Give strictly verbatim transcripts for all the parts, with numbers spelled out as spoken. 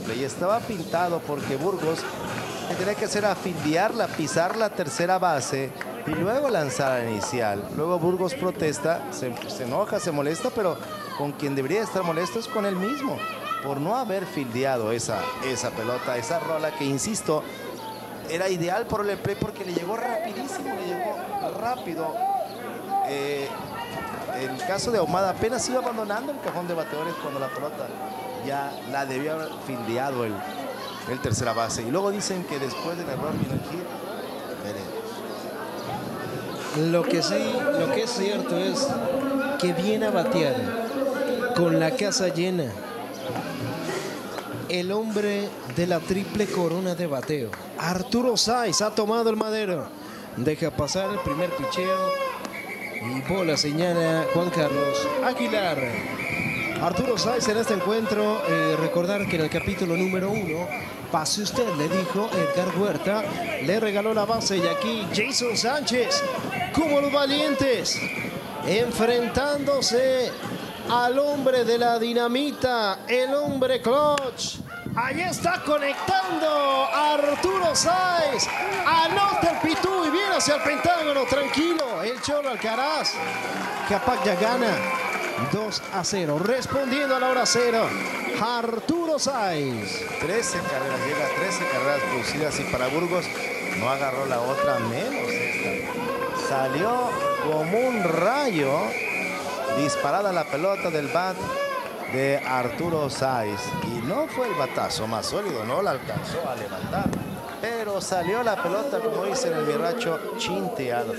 triple y estaba pintado porque Burgos lo que tenía que hacer era fildearla, pisar la tercera base y luego lanzar a inicial. Luego Burgos protesta, se, se enoja, se molesta, pero con quien debería estar molesto es con él mismo por no haber fildeado esa, esa pelota, esa rola que, insisto, era ideal por el play porque le llegó rapidísimo, le llegó rápido. Eh, el caso de Ahumada apenas iba abandonando el cajón de bateadores cuando la pelota ya la debió haber fildeado el, el tercera base. Y luego dicen que después del error vino el hit. Lo que sí, lo que es cierto es que viene a batear con la casa llena el hombre de la triple corona de bateo. Arturo Sáiz ha tomado el madero. Deja pasar el primer picheo. Y bola señala Juan Carlos Aguilar. Arturo Sáiz en este encuentro. Eh, recordar que en el capítulo número uno, pase usted, le dijo Edgar Huerta. Le regaló la base y aquí Jason Sánchez, como los valientes, enfrentándose al hombre de la dinamita, el hombre clutch. Allí está conectando Arturo Sáiz. Anota el pitú y viene hacia el pentágono. Tranquilo, el Cholo Alcaraz. Capac ya gana dos a cero. Respondiendo a la hora cero, Arturo Sáiz. trece carreras, llega a trece carreras producidas y para Burgos no agarró la otra menos esta. Salió como un rayo. Disparada la pelota del bat de Arturo Sáiz. Y no fue el batazo más sólido, no la alcanzó a levantar. Pero salió la pelota, como dicen en el mirracho, chinteada.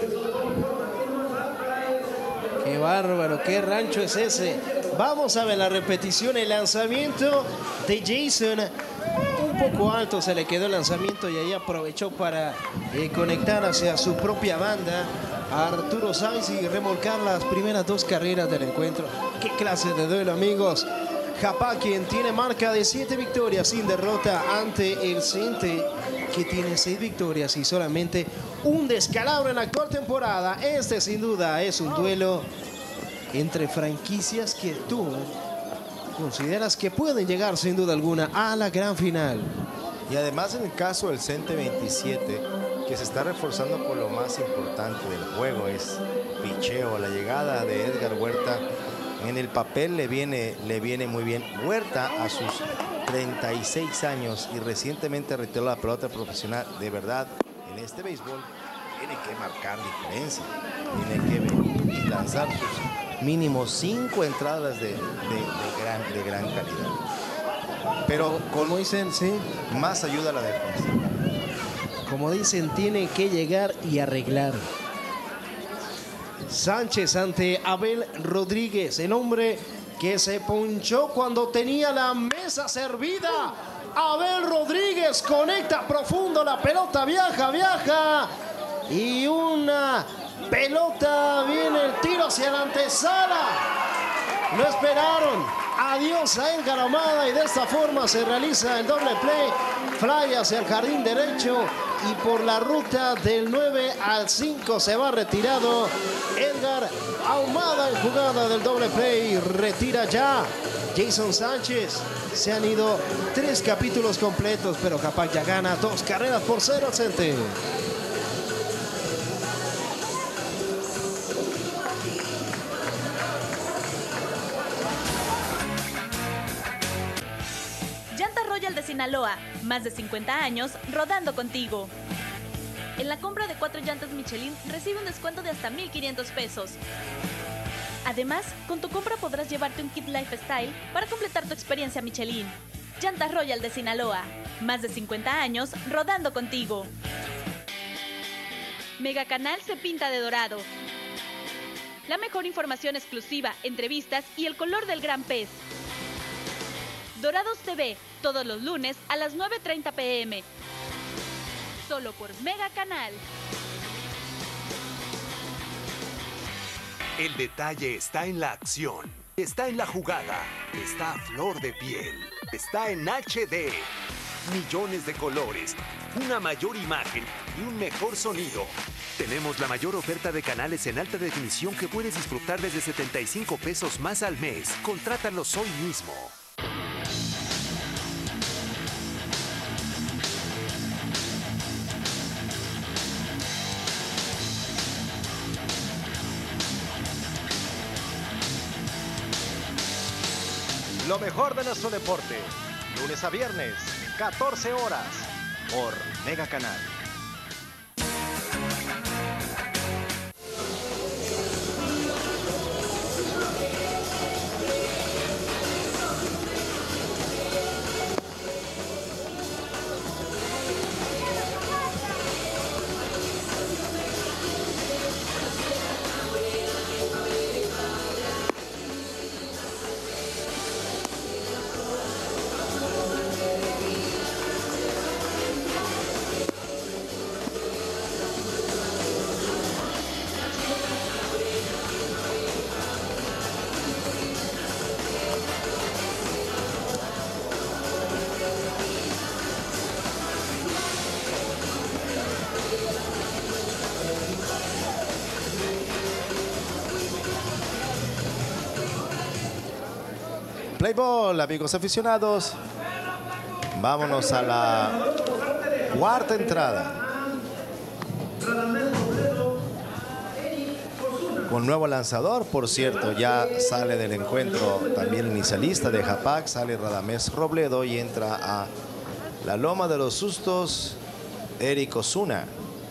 Qué bárbaro, qué rancho es ese. Vamos a ver la repetición, el lanzamiento de Jason. Un poco alto se le quedó el lanzamiento y ahí aprovechó para eh, conectar hacia su propia banda a Arturo Sáiz y remolcar las primeras dos carreras del encuentro. Qué clase de duelo, amigos. Japá, quien tiene marca de siete victorias sin derrota ante el Cente, que tiene seis victorias y solamente un descalabro en la actual temporada. Este sin duda es un duelo entre franquicias que tú consideras que pueden llegar sin duda alguna a la gran final. Y además en el caso del Cente veintisiete, que se está reforzando por lo más importante del juego, es picheo. La llegada de Edgar Huerta en el papel le viene, le viene muy bien. Huerta a sus treinta y seis años y recientemente retiró la pelota profesional. De verdad, en este béisbol tiene que marcar diferencia. Tiene que venir y lanzar sus mínimo cinco entradas de, de, de, gran, de gran calidad. Pero como dicen, sí, más ayuda a la defensa. Como dicen, tiene que llegar y arreglar. Sánchez ante Abel Rodríguez, el hombre que se ponchó cuando tenía la mesa servida. Abel Rodríguez conecta profundo, la pelota viaja, viaja. Y una pelota, viene el tiro hacia la antesala. Lo esperaron. Adiós a Edgar Ahumada y de esta forma se realiza el doble play. Fly hacia el jardín derecho y por la ruta del nueve al cinco se va retirado Edgar Ahumada en jugada del doble play. Retira ya Jason Sánchez. Se han ido tres capítulos completos, pero Capac ya gana dos carreras por cero al Cente. Royal de Sinaloa, más de cincuenta años rodando contigo. En la compra de cuatro llantas Michelin recibe un descuento de hasta mil quinientos pesos. Además, con tu compra podrás llevarte un kit Lifestyle para completar tu experiencia Michelin. Llantas Royal de Sinaloa, más de cincuenta años rodando contigo. Mega Canal se pinta de dorado. La mejor información exclusiva, entrevistas y el color del gran pez. Dorados T V, todos los lunes a las nueve treinta p m Solo por Mega Canal. El detalle está en la acción, está en la jugada, está a flor de piel, está en H D. Millones de colores, una mayor imagen y un mejor sonido. Tenemos la mayor oferta de canales en alta definición que puedes disfrutar desde setenta y cinco pesos más al mes. Contrátalos hoy mismo. lo mejor de nuestro deporte. Lunes a viernes, catorce horas, por Mega Canal. Play ball, amigos aficionados. Vámonos a la cuarta entrada. Con nuevo lanzador, por cierto, ya sale del encuentro también inicialista de Japac, sale Radamés Robledo y entra a la loma de los sustos Eric Osuna.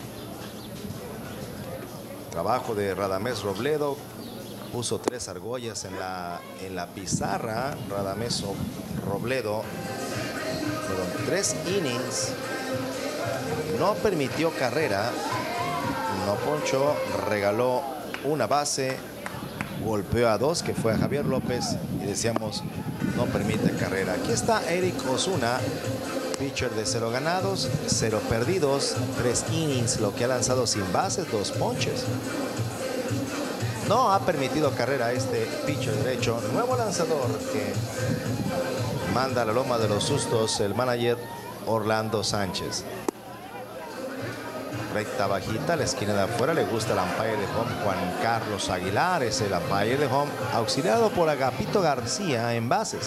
Trabajo de Radamés Robledo. Puso tres argollas en la, en la pizarra. Radamés Robledo. Fueron tres innings. No permitió carrera. No ponchó. Regaló una base. Golpeó a dos, que fue a Javier López. Y decíamos, no permite carrera. Aquí está Eric Osuna. Pitcher de cero ganados, cero perdidos. Tres innings, lo que ha lanzado sin bases, dos ponches. No ha permitido carrera a este pitcher derecho. Nuevo lanzador que manda a la loma de los sustos el manager Orlando Sánchez. Recta bajita, la esquina de afuera. Le gusta el umpire de home Juan Carlos Aguilar. Es el umpire de home auxiliado por Agapito García en bases.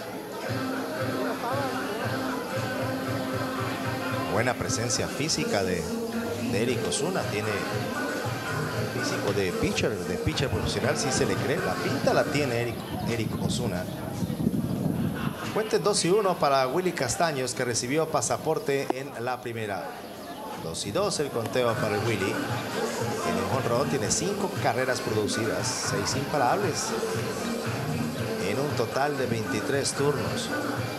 Buena presencia física de, de Eric Osuna. Tiene físico de pitcher, de pitcher profesional, si se le cree. La pinta la tiene Eric, Eric Osuna. Cuenten dos y uno para Willy Castaños, que recibió pasaporte en la primera. dos y dos el conteo para el Willy. Tiene un jonrón, tiene cinco carreras producidas, seis imparables en un total de veintitrés turnos.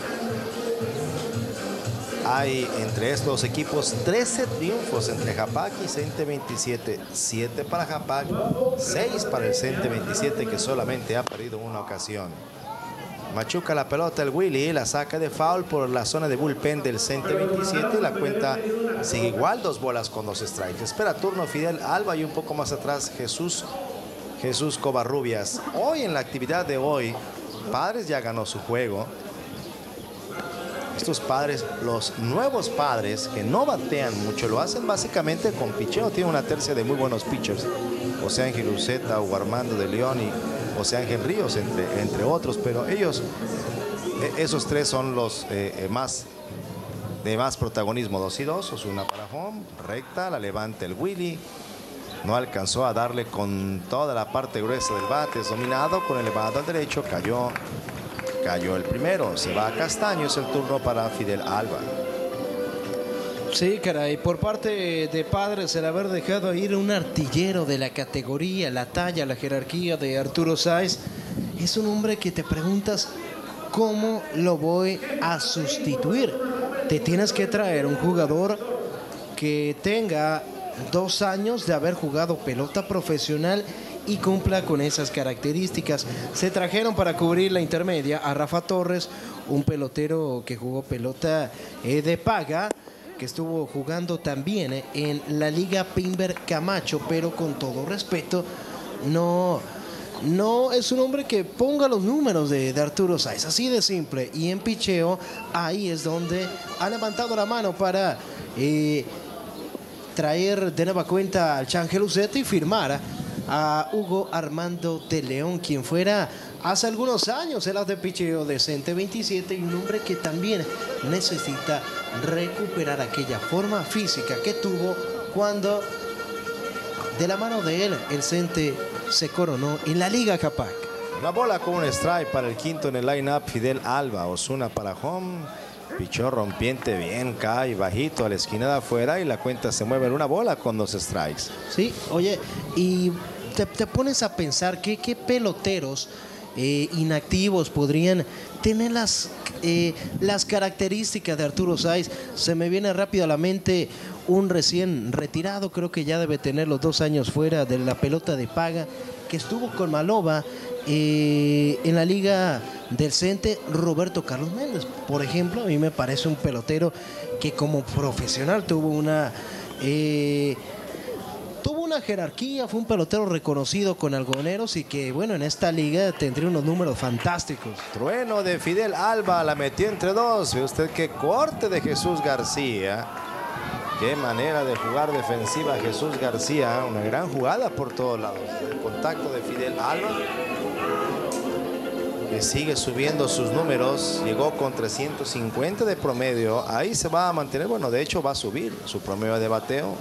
Hay entre estos equipos trece triunfos entre Japac y Cente veintisiete. siete para Japac, seis para el Cente veintisiete, que solamente ha perdido una ocasión. Machuca la pelota el Willy, la saca de foul por la zona de bullpen del Cente veintisiete. La cuenta sigue igual, dos bolas con dos strikes. Espera turno Fidel Alba y un poco más atrás Jesús, Jesús Covarrubias. Hoy, en la actividad de hoy, Padres ya ganó su juego. Estos padres, los nuevos padres que no batean mucho, lo hacen básicamente con picheo. Tiene una tercia de muy buenos pitchers. José Ángel Uceta o Armando de León y José Ángel Ríos, entre, entre otros. Pero ellos, esos tres son los eh, más de más protagonismo. Dos y dos, Osuna para home, recta, la levanta el Willy. No alcanzó a darle con toda la parte gruesa del bate. Es dominado con elevado al derecho, cayó. Cayó el primero, se va a Castaño, es el turno para Fidel Alba. Sí, caray, por parte de Padres, el haber dejado ir un artillero de la categoría, la talla, la jerarquía de Arturo Sáez, es un hombre que te preguntas cómo lo voy a sustituir. Te tienes que traer un jugador que tenga dos años de haber jugado pelota profesional y cumpla con esas características. Se trajeron para cubrir la intermedia a Rafa Torres, un pelotero que jugó pelota eh, de paga, que estuvo jugando también en la Liga Pimber Camacho, pero con todo respeto, no, no es un hombre que ponga los números de, de Arturo Sáez, así de simple. Y en picheo, ahí es donde ha levantado la mano para eh, traer de nueva cuenta al Changel Uceta y firmar a Hugo Armando de León, quien fuera hace algunos años el as de picheo de Cente veintisiete, y un hombre que también necesita recuperar aquella forma física que tuvo cuando de la mano de él el Cente se coronó en la Liga Japac. La bola con un strike para el quinto en el line-up. Fidel Alba. Osuna para home. Pichó rompiente bien, cae bajito a la esquina de afuera y la cuenta se mueve en una bola con dos strikes. Sí, oye, y te, te pones a pensar que qué peloteros eh, inactivos podrían tener las, eh, las características de Arturo Sáiz. Se me viene rápido a la mente un recién retirado, creo que ya debe tener los dos años fuera de la pelota de paga, que estuvo con Maloba eh, en la liga del Cente, Roberto Carlos Méndez, por ejemplo. A mí me parece un pelotero que como profesional tuvo una eh, tuvo una jerarquía, fue un pelotero reconocido con algodoneros y que bueno, en esta liga tendría unos números fantásticos. Trueno de Fidel Alba, la metió entre dos. Ve usted qué corte de Jesús García. Qué manera de jugar defensiva Jesús García. Una gran jugada por todos lados. El contacto de Fidel Alba, que sigue subiendo sus números. Llegó con trescientos cincuenta de promedio. Ahí se va a mantener. Bueno, de hecho va a subir su promedio de bateo.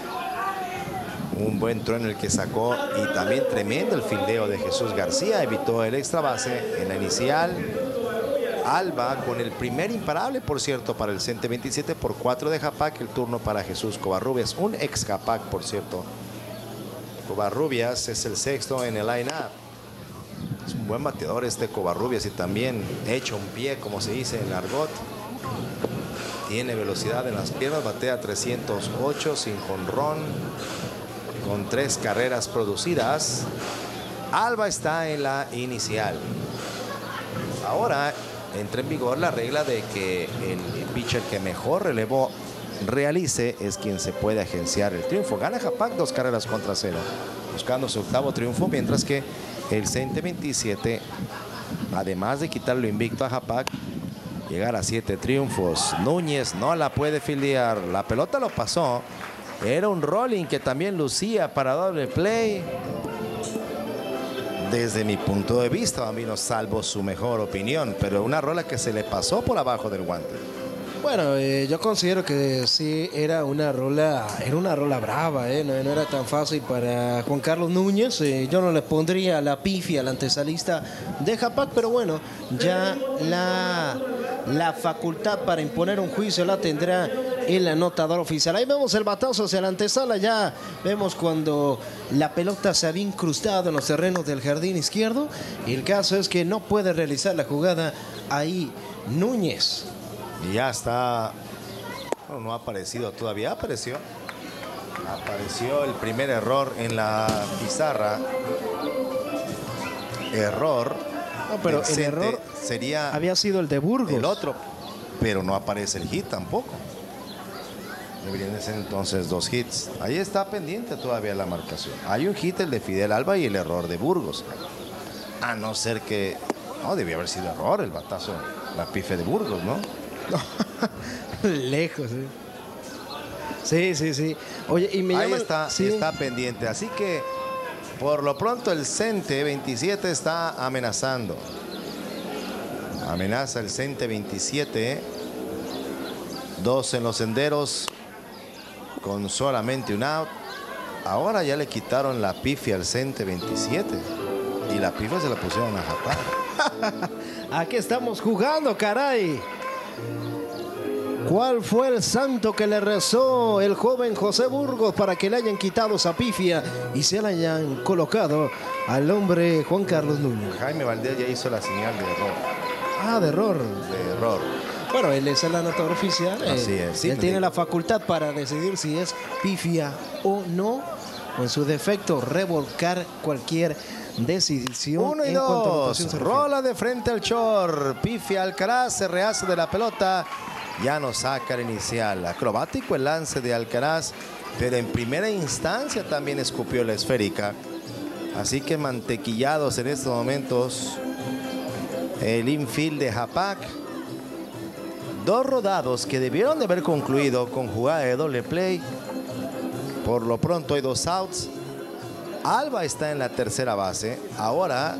Un buen trueno el que sacó y también tremendo el fildeo de Jesús García. Evitó el extra base en la inicial. Alba con el primer imparable, por cierto, para el Cente veintisiete por cuatro de Japac. El turno para Jesús Covarrubias, un ex Japac, por cierto. Covarrubias es el sexto en el line-up. Es un buen bateador este Covarrubias y también hecho un pie, como se dice en argot. Tiene velocidad en las piernas, batea trescientos ocho sin jonrón, con tres carreras producidas. Alba está en la inicial. Ahora entra en vigor la regla de que el pitcher que mejor relevo realice es quien se puede agenciar el triunfo. Gana Japac dos carreras contra cero, buscando su octavo triunfo, mientras que el Cente veintisiete, además de quitarlo invicto a Japac, llegar a siete triunfos. Núñez no la puede fildear, la pelota lo pasó. Era un rolling que también lucía para doble play. Desde mi punto de vista, a mí no salvo su mejor opinión, pero una rola que se le pasó por abajo del guante. Bueno, eh, yo considero que sí era una rola, era una rola brava, eh, no, no era tan fácil para Juan Carlos Núñez. Eh, yo no le pondría la pifia al antesalista de Japac, pero bueno, ya la, la facultad para imponer un juicio la tendrá el anotador oficial. Ahí vemos el batazo hacia la antesala, ya vemos cuando la pelota se había incrustado en los terrenos del jardín izquierdo. Y el caso es que no puede realizar la jugada ahí Núñez. Y ya está, bueno, no ha aparecido todavía, apareció. Apareció el primer error en la pizarra. Error. No, pero el error sería había sido el de Burgos. El otro, pero no aparece el hit tampoco. Deberían ser entonces dos hits. Ahí está pendiente todavía la marcación. Hay un hit, el de Fidel Alba, y el error de Burgos. A no ser que... No, debía haber sido error el batazo, la pife de Burgos, ¿no? Lejos, ¿eh? Sí, sí, sí. Oye, y me Ahí llaman... está, sí. está pendiente. Así que, por lo pronto, el Cente veintisiete está amenazando. Amenaza el Cente veintisiete. Dos en los senderos, con solamente un out. Ahora ya le quitaron la pifia al Cente veintisiete. Y la pifia se la pusieron a Japac. Aquí estamos jugando, caray. ¿Cuál fue el santo que le rezó el joven José Burgos para que le hayan quitado esa pifia y se la hayan colocado al hombre Juan Carlos Núñez? Jaime Valdés ya hizo la señal de error. Ah, de error. De error. Bueno, él es el anotador oficial. Así él, es. Sí, él tiene la facultad para decidir si es pifia o no, o en su defecto revolcar cualquier decisión. Uno y en cuanto a dos. anotación se refiere. Rola de frente al short. Pifia Alcaraz, se rehace de la pelota. Ya no saca el inicial. Acrobático el lance de Alcaraz, pero en primera instancia también escupió la esférica. Así que mantequillados en estos momentos el infield de Japac. Dos rodados que debieron de haber concluido con jugada de doble play. Por lo pronto hay dos outs. Alba está en la tercera base. Ahora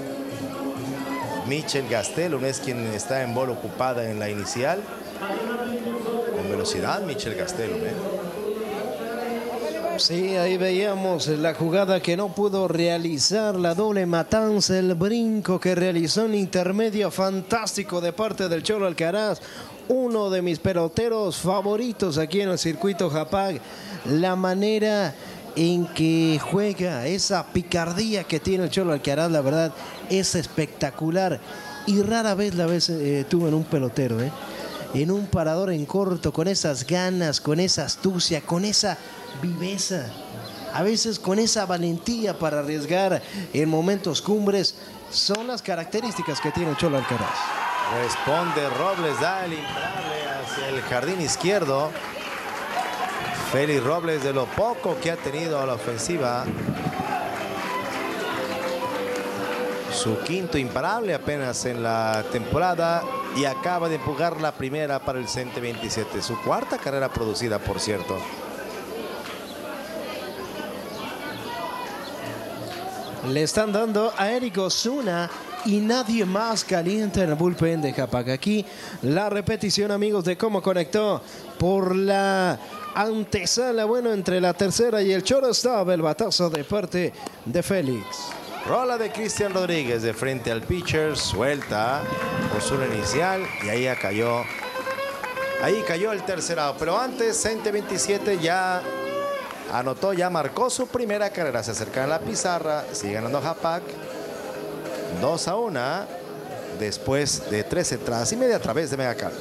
Michel Gastelum es quien está en bola ocupada en la inicial. Con velocidad Michel Gastelum, ¿eh? Sí, ahí veíamos la jugada que no pudo realizar, la doble matanza, el brinco que realizó en intermedio fantástico de parte del Cholo Alcaraz, uno de mis peloteros favoritos aquí en el circuito Japag. La manera en que juega, esa picardía que tiene el Cholo Alcaraz, la verdad es espectacular y rara vez la vez eh, tuvo en un pelotero, ¿eh? En un parador en corto, con esas ganas, con esa astucia, con esa viveza, a veces con esa valentía para arriesgar en momentos cumbres, son las características que tiene el Cholo Alcaraz. Responde Robles, da el imparable hacia el jardín izquierdo. Félix Robles, de lo poco que ha tenido a la ofensiva, su quinto imparable apenas en la temporada y acaba de empujar la primera para el C E N T E veintisiete, su cuarta carrera producida, por cierto. Le están dando a Eric Osuna y nadie más calienta en el bullpen de Japag. Aquí la repetición, amigos, de cómo conectó por la antesala. Bueno, entre la tercera y el Cholo estaba el batazo de parte de Félix. Rola de Cristian Rodríguez de frente al pitcher, suelta por su inicial y ahí ya cayó. Ahí cayó el tercer out, pero antes C E N T E veintisiete ya anotó, ya marcó su primera carrera. Se acerca a la pizarra, sigue ganando Japag dos a uno después de trece entradas y media a través de Megacable.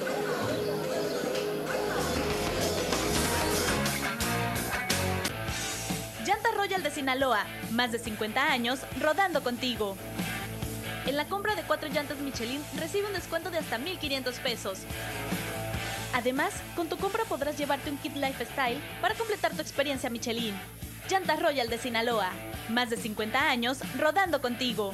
Llanta Royal de Sinaloa, más de cincuenta años rodando contigo. En la compra de cuatro llantas Michelin recibe un descuento de hasta mil quinientos pesos. Además, con tu compra podrás llevarte un kit Lifestyle para completar tu experiencia Michelin. Llantas Royal de Sinaloa, más de cincuenta años rodando contigo.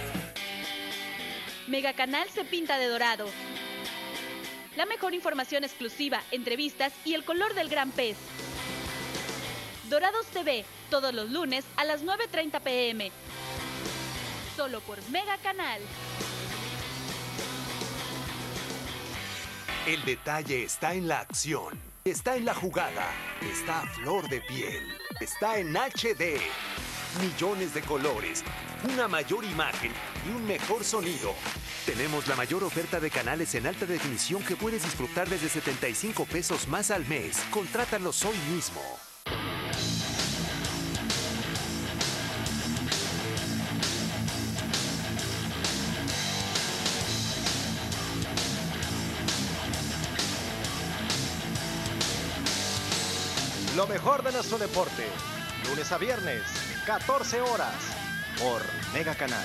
Mega Canal se pinta de dorado. La mejor información exclusiva, entrevistas y el color del gran pez. Dorados T V, todos los lunes a las nueve treinta p m Solo por Mega Canal. El detalle está en la acción, está en la jugada, está a flor de piel, está en H D. Millones de colores, una mayor imagen y un mejor sonido. Tenemos la mayor oferta de canales en alta definición que puedes disfrutar desde setenta y cinco pesos más al mes. Contrátalos hoy mismo. Lo mejor de nuestro deporte, lunes a viernes, catorce horas, por Mega Canal.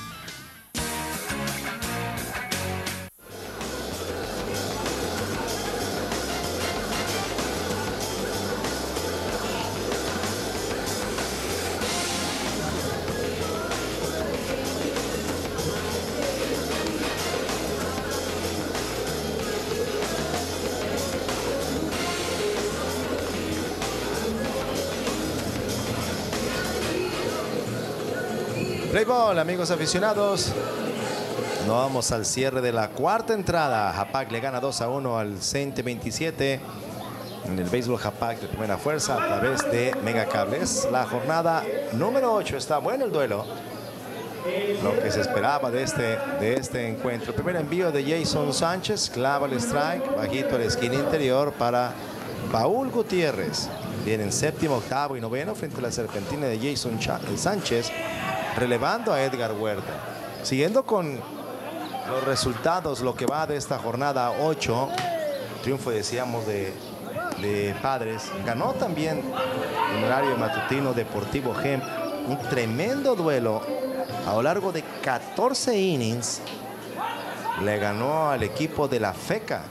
Play ball, amigos aficionados. Nos vamos al cierre de la cuarta entrada. Japag le gana dos a uno al C E N T E veintisiete en el béisbol Japag de primera fuerza a través de Megacables. La jornada número ocho. Está bueno el duelo. Lo que se esperaba de este, de este encuentro. Primer envío de Jason Sánchez. Clava el strike. Bajito a la esquina interior para Paul Gutiérrez. Vienen séptimo, octavo y noveno frente a la serpentina de Jason Sánchez, relevando a Edgar Huerta. Siguiendo con los resultados, lo que va de esta jornada ocho, triunfo, decíamos, de, de Padres. Ganó también en horario matutino Deportivo Hemp, un tremendo duelo a lo largo de catorce innings. Le ganó al equipo de la FECA.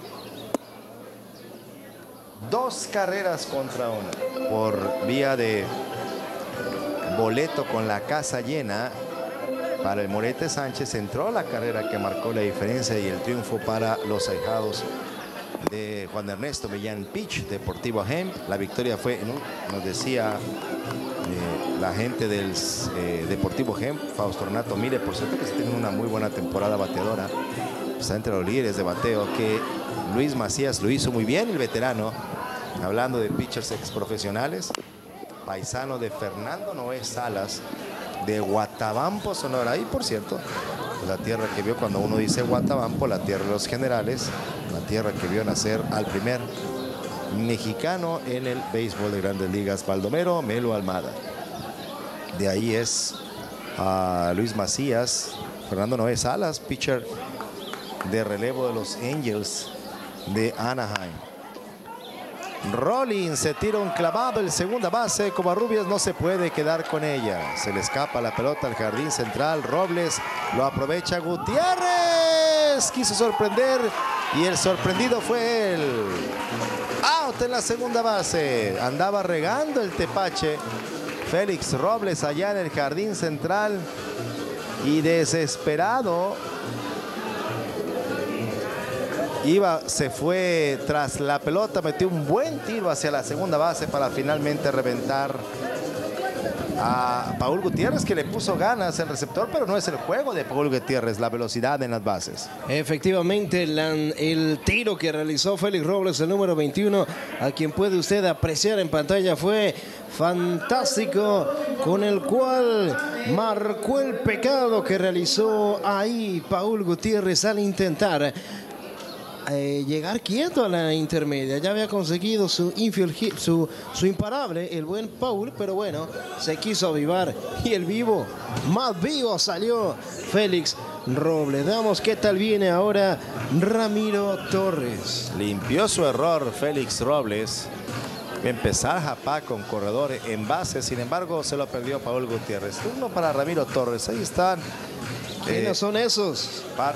Dos carreras contra una por vía de boleto con la casa llena para el Morete Sánchez. Entró la carrera que marcó la diferencia y el triunfo para los ahijados de Juan Ernesto Millán Pitch, Deportivo Hemp. La victoria fue, en un, nos decía eh, la gente del eh, Deportivo Hemp, Fausto Renato Mire, por cierto, que se tiene una muy buena temporada bateadora. Está entre los líderes de bateo, que Luis Macías lo hizo muy bien, el veterano. Hablando de pitchers exprofesionales, paisano de Fernando Noé Salas, de Guatabampo, Sonora. Y por cierto, la tierra que vio, cuando uno dice Guatabampo, la tierra de los generales, la tierra que vio nacer al primer mexicano en el béisbol de Grandes Ligas, Baldomero Melo Almada. De ahí es a Luis Macías, Fernando Noé Salas, pitcher de relevo de los Angels de Anaheim. Rollins se tira un clavado en segunda base. Covarrubias no se puede quedar con ella. Se le escapa la pelota al jardín central. Robles lo aprovecha. Gutiérrez quiso sorprender y el sorprendido fue él. Out en la segunda base. Andaba regando el tepache Félix Robles allá en el jardín central y desesperado iba, se fue tras la pelota, metió un buen tiro hacia la segunda base para finalmente reventar a Paul Gutiérrez, que le puso ganas el receptor, pero no es el juego de Paul Gutiérrez, la velocidad en las bases. Efectivamente, la, el tiro que realizó Félix Robles, el número veintiuno, a quien puede usted apreciar en pantalla, fue fantástico, con el cual marcó el pecado que realizó ahí Paul Gutiérrez al intentar Eh, llegar quieto a la intermedia. Ya había conseguido su infield hit, su, su imparable, el buen Paul, pero bueno, se quiso avivar y el vivo, más vivo salió Félix Robles. Veamos qué tal viene ahora Ramiro Torres. Limpió su error Félix Robles. Empezar Japá con corredor en base, sin embargo se lo perdió Paul Gutiérrez. Turno para Ramiro Torres, ahí están. ¿Quiénes eh, son esos? Par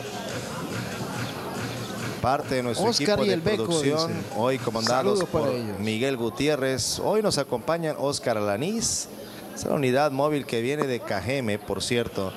Parte de nuestro Oscar equipo y de el Beco, producción, dicen. hoy comandados Saludos por ellos. Miguel Gutiérrez. Hoy nos acompañan Oscar Alanís, es la unidad móvil que viene de Cajeme, por cierto,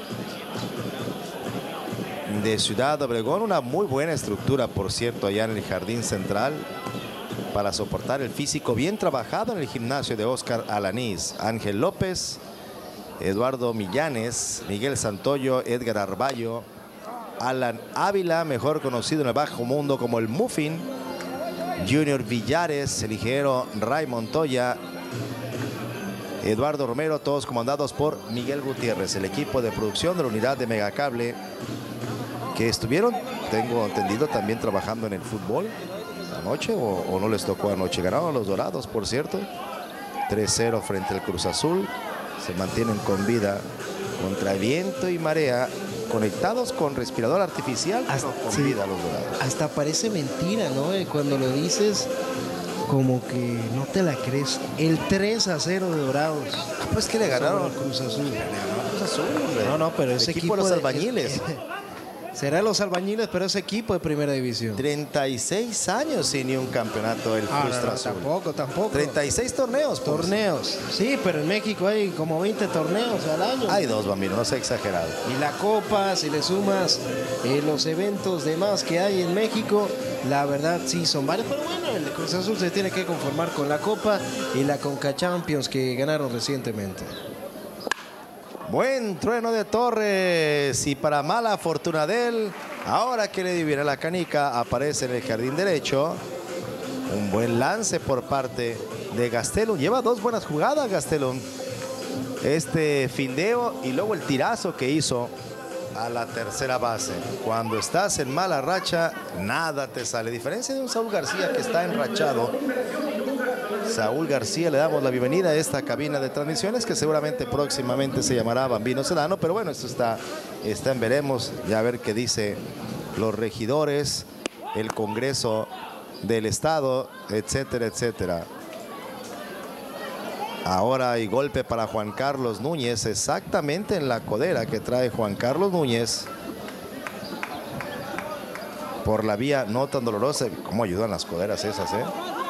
de Ciudad Obregón. Una muy buena estructura, por cierto, allá en el jardín central para soportar el físico bien trabajado en el gimnasio de Oscar Alanís. Ángel López, Eduardo Millanes, Miguel Santoyo, Edgar Arballo, Alan Ávila, mejor conocido en el bajo mundo como el Muffin, Junior Villares, el ligero Ray Montoya, Eduardo Romero, todos comandados por Miguel Gutiérrez, el equipo de producción de la unidad de Megacable, que estuvieron, tengo entendido, también trabajando en el fútbol anoche, o, o no les tocó anoche. Ganaron los Dorados, por cierto, tres cero frente al Cruz Azul. Se mantienen con vida contra viento y marea, conectados con respirador artificial, hasta, con sí, vida los Dorados. Hasta parece mentira, ¿no? Cuando lo dices, como que no te la crees. El tres a cero de Dorados. Ah, pues que le ganaron Cruz Azul. Le ganaron Cruz Azul, hombre. No, no, pero ese el equipo, equipo de los de, albañiles. Será los albañiles, pero ese equipo de primera división. treinta y seis años sin ni un campeonato del ah, Cruz no, no, Azul. Tampoco, tampoco. treinta y seis torneos. Pues. Torneos. Sí, pero en México hay como veinte torneos al año. Hay dos, bambino, no sea exagerado. Y la Copa, si le sumas eh, los eventos demás que hay en México, la verdad sí son varios. Pero bueno, el Cruz Azul se tiene que conformar con la Copa y la Conca Champions que ganaron recientemente. Buen trueno de Torres, y para mala fortuna de él, ahora que le divina la canica, aparece en el jardín derecho. Un buen lance por parte de Gastelum. Lleva dos buenas jugadas Gastelum. Este fildeo y luego el tirazo que hizo a la tercera base. Cuando estás en mala racha, nada te sale. A diferencia de un Saúl García que está enrachado. Saúl García, le damos la bienvenida a esta cabina de transmisiones que seguramente próximamente se llamará Bambino Sedano, pero bueno, esto está, está en veremos, ya a ver qué dice los regidores, el Congreso del Estado, etcétera, etcétera. Ahora hay golpe para Juan Carlos Núñez, exactamente en la codera que trae Juan Carlos Núñez. Por la vía no tan dolorosa. ¿Cómo ayudan las coderas esas, eh?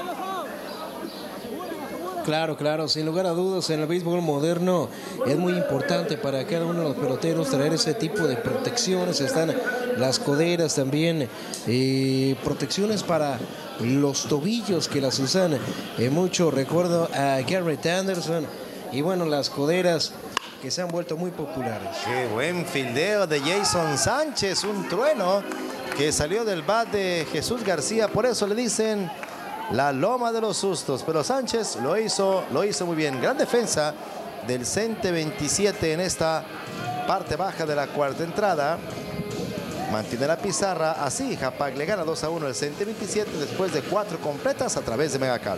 Claro, claro, sin lugar a dudas, en el béisbol moderno es muy importante para cada uno de los peloteros traer ese tipo de protecciones. Están las coderas también, eh, protecciones para los tobillos que las usan eh, mucho. Recuerdo a Garrett Anderson y bueno, las coderas que se han vuelto muy populares. Qué buen fildeo de Jason Sánchez, un trueno que salió del bat de Jesús García, por eso le dicen la loma de los sustos. Pero Sánchez lo hizo, lo hizo muy bien. Gran defensa del Cente veintisiete en esta parte baja de la cuarta entrada. Mantiene la pizarra. Así Japac le gana dos a uno al Cente veintisiete después de cuatro completas a través de Megacable.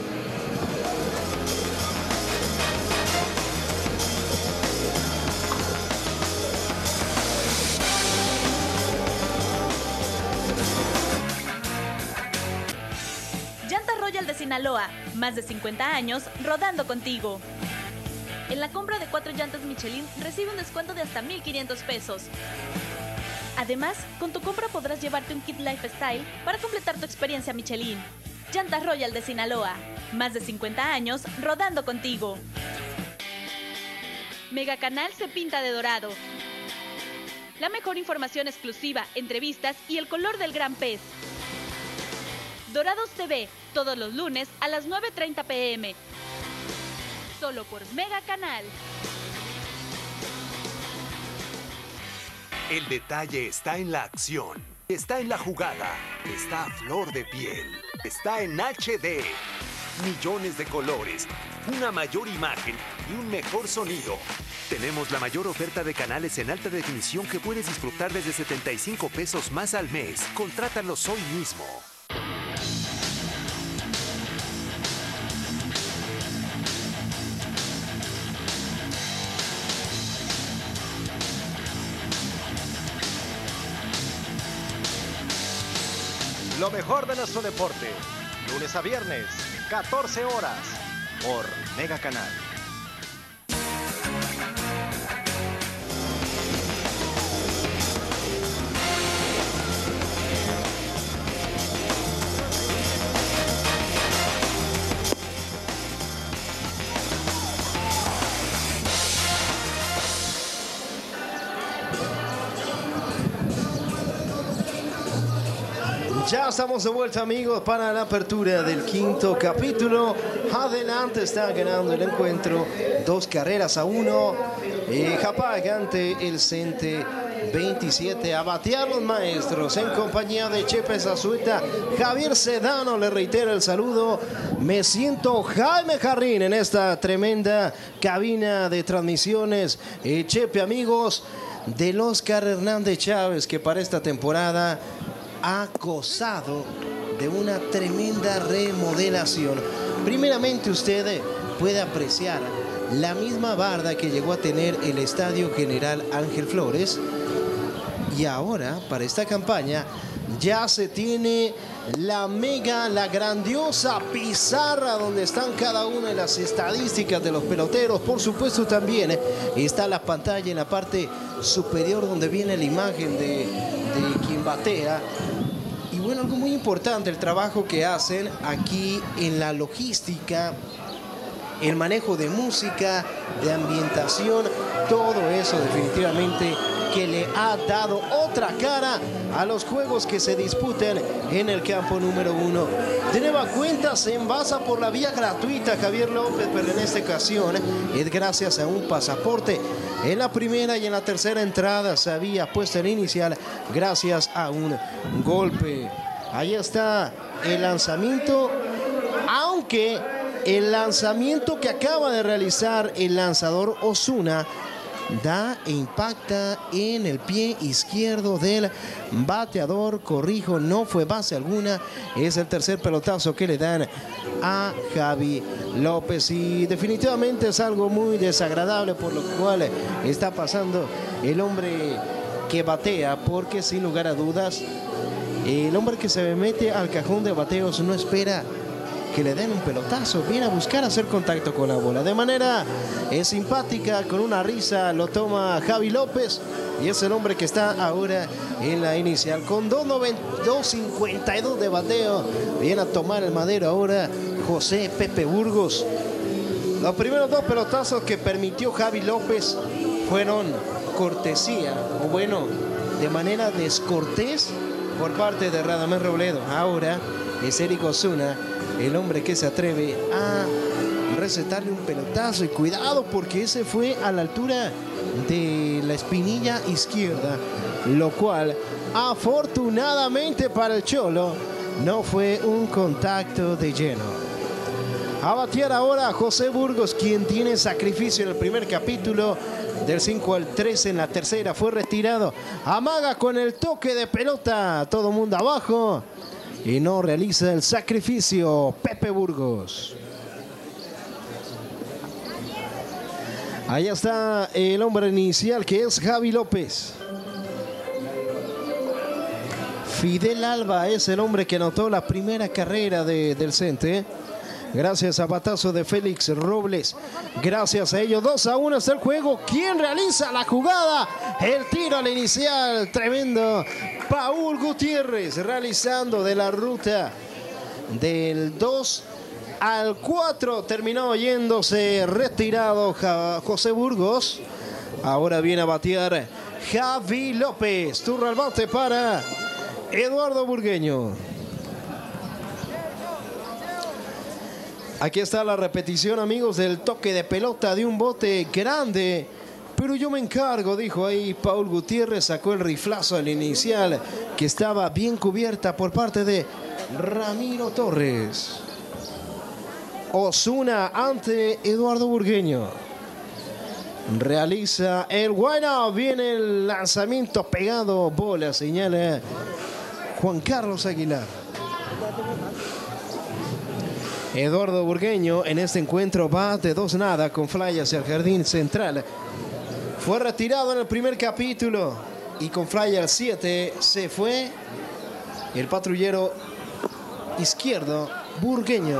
Llantas Royal de Sinaloa, más de cincuenta años rodando contigo. En la compra de cuatro llantas Michelin recibe un descuento de hasta mil quinientos pesos. Además, con tu compra podrás llevarte un kit Lifestyle para completar tu experiencia Michelin. Llantas Royal de Sinaloa, más de cincuenta años rodando contigo. Mega Canal se pinta de dorado. La mejor información exclusiva, entrevistas y el color del gran pez. Dorados T V, todos los lunes a las nueve treinta p m Solo por Mega Canal. El detalle está en la acción, está en la jugada, está a flor de piel, está en H D. Millones de colores, una mayor imagen y un mejor sonido. Tenemos la mayor oferta de canales en alta definición que puedes disfrutar desde setenta y cinco pesos más al mes. Contrátalos hoy mismo. Lo mejor de nuestro deporte, lunes a viernes, catorce horas, por Mega Canal. Ya estamos de vuelta, amigos, para la apertura del quinto capítulo. Adelante está ganando el encuentro, dos carreras a uno. Eh, Japac ante el Cente veintisiete. A batear los maestros en compañía de Chepe Zazueta. Javier Sedano le reitera el saludo. Me siento Jaime Jarrín en esta tremenda cabina de transmisiones. Eh, Chepe, amigos, del Oscar Hernández Chávez, que para esta temporada ha gozado de una tremenda remodelación. Primeramente, usted puede apreciar la misma barda que llegó a tener el Estadio General Ángel Flores, y ahora para esta campaña ya se tiene la mega, la grandiosa pizarra donde están cada una de las estadísticas de los peloteros. Por supuesto, también está la pantalla en la parte superior donde viene la imagen de, de quien batea. Y bueno, algo muy importante, el trabajo que hacen aquí en la logística, el manejo de música, de ambientación, todo eso definitivamente que le ha dado otra cara a los juegos que se disputan en el campo número uno. De nueva cuenta se envasa por la vía gratuita, Javier López, pero en esta ocasión es gracias a un pasaporte. En la primera y en la tercera entrada se había puesto el inicial gracias a un golpe. Ahí está el lanzamiento, aunque el lanzamiento que acaba de realizar el lanzador Osuna da e impacta en el pie izquierdo del bateador. Corrijo, no fue base alguna. Es el tercer pelotazo que le dan a Javi López, y definitivamente es algo muy desagradable por lo cual está pasando el hombre que batea, porque sin lugar a dudas el hombre que se mete al cajón de bateos no espera que le den un pelotazo, viene a buscar hacer contacto con la bola. De manera eh, simpática, con una risa, lo toma Javi López, y es el hombre que está ahora en la inicial con dos cincuenta y dos de bateo. Viene a tomar el madero ahora José Pepe Burgos. Los primeros dos pelotazos que permitió Javi López fueron cortesía, o bueno, de manera descortés por parte de Radamés Robledo. Ahora es Eric Osuna el hombre que se atreve a recetarle un pelotazo, y cuidado porque ese fue a la altura de la espinilla izquierda, lo cual afortunadamente para el Cholo No fue un contacto de lleno. A batear ahora José Burgos, quien tiene sacrificio en el primer capítulo. Del cinco al trece en la tercera fue retirado. Amaga con el toque de pelota. Todo mundo abajo. Y no realiza el sacrificio Pepe Burgos. Ahí está el hombre inicial, que es Javi López. Fidel Alba es el hombre que anotó la primera carrera de, del Cente. Gracias a batazo de Félix Robles. Gracias a ellos, dos a uno está el juego. ¿Quién realiza la jugada? El tiro al inicial, tremendo. Paul Gutiérrez realizando de la ruta del dos al cuatro. Terminó yéndose retirado José Burgos. Ahora viene a batear Javi López. Turno al bate para Eduardo Burgueño. Aquí está la repetición, amigos, del toque de pelota de un bote grande. Pero yo me encargo, dijo ahí Paul Gutiérrez. Sacó el riflazo al inicial, que estaba bien cubierta por parte de Ramiro Torres. Osuna ante Eduardo Burgueño. Realiza el bueno. Viene el lanzamiento pegado. Bola, señala Juan Carlos Aguilar. Eduardo Burgueño en este encuentro va de dos nada con fly hacia el jardín central. Fue retirado en el primer capítulo y con fly al siete se fue el patrullero izquierdo Burgueño.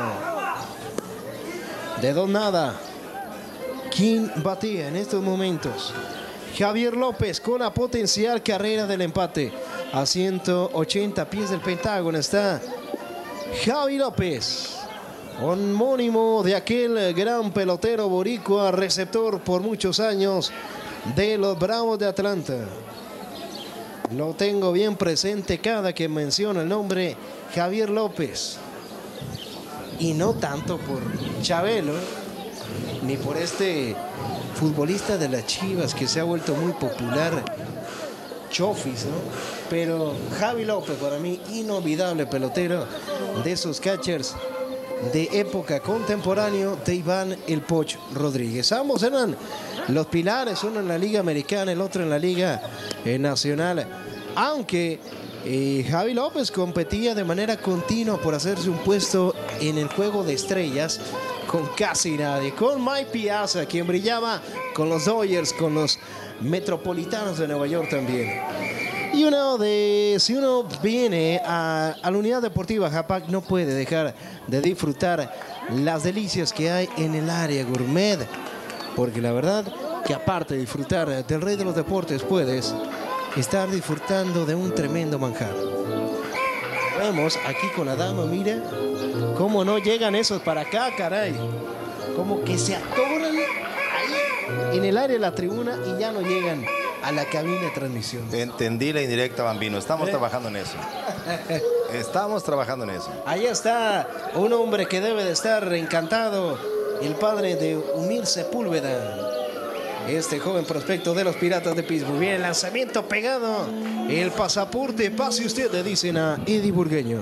De dos nada. ¿Quién batía en estos momentos? Javier López con la potencial carrera del empate. A ciento ochenta pies del Pentágono está Javi López. Homónimo de aquel gran pelotero boricua, receptor por muchos años de los Bravos de Atlanta. Lo tengo bien presente cada que menciona el nombre Javier López. Y no tanto por Chabelo, ni por este futbolista de las Chivas que se ha vuelto muy popular, Chofis, ¿no? Pero Javi López, para mí, inolvidable pelotero, de esos catchers de época contemporáneo de Iván El Poch Rodríguez. Ambos eran los pilares, uno en la Liga Americana, el otro en la Liga eh, Nacional. Aunque eh, Javi López competía de manera continua por hacerse un puesto en el juego de estrellas con casi nadie. Con Mike Piazza, quien brillaba con los Dodgers, con los Metropolitanos de Nueva York también. Y uno de, si uno viene a, a la Unidad Deportiva Japac, no puede dejar de disfrutar las delicias que hay en el área gourmet. Porque la verdad que aparte de disfrutar del rey de los deportes, puedes estar disfrutando de un tremendo manjar. Vemos aquí con la dama, mira, cómo no llegan esos para acá, caray. Como que se atoran ahí en el área de la tribuna y ya no llegan a la cabina de transmisión. Entendí la indirecta, Bambino. Estamos ¿Eh? trabajando en eso. Estamos trabajando en eso. Ahí está un hombre que debe de estar encantado, el padre de Umir Sepúlveda, este joven prospecto de los Piratas de Pittsburgh. Bien, el lanzamiento pegado, el pasaporte, pase usted, le dicen a Eddie Burgueño.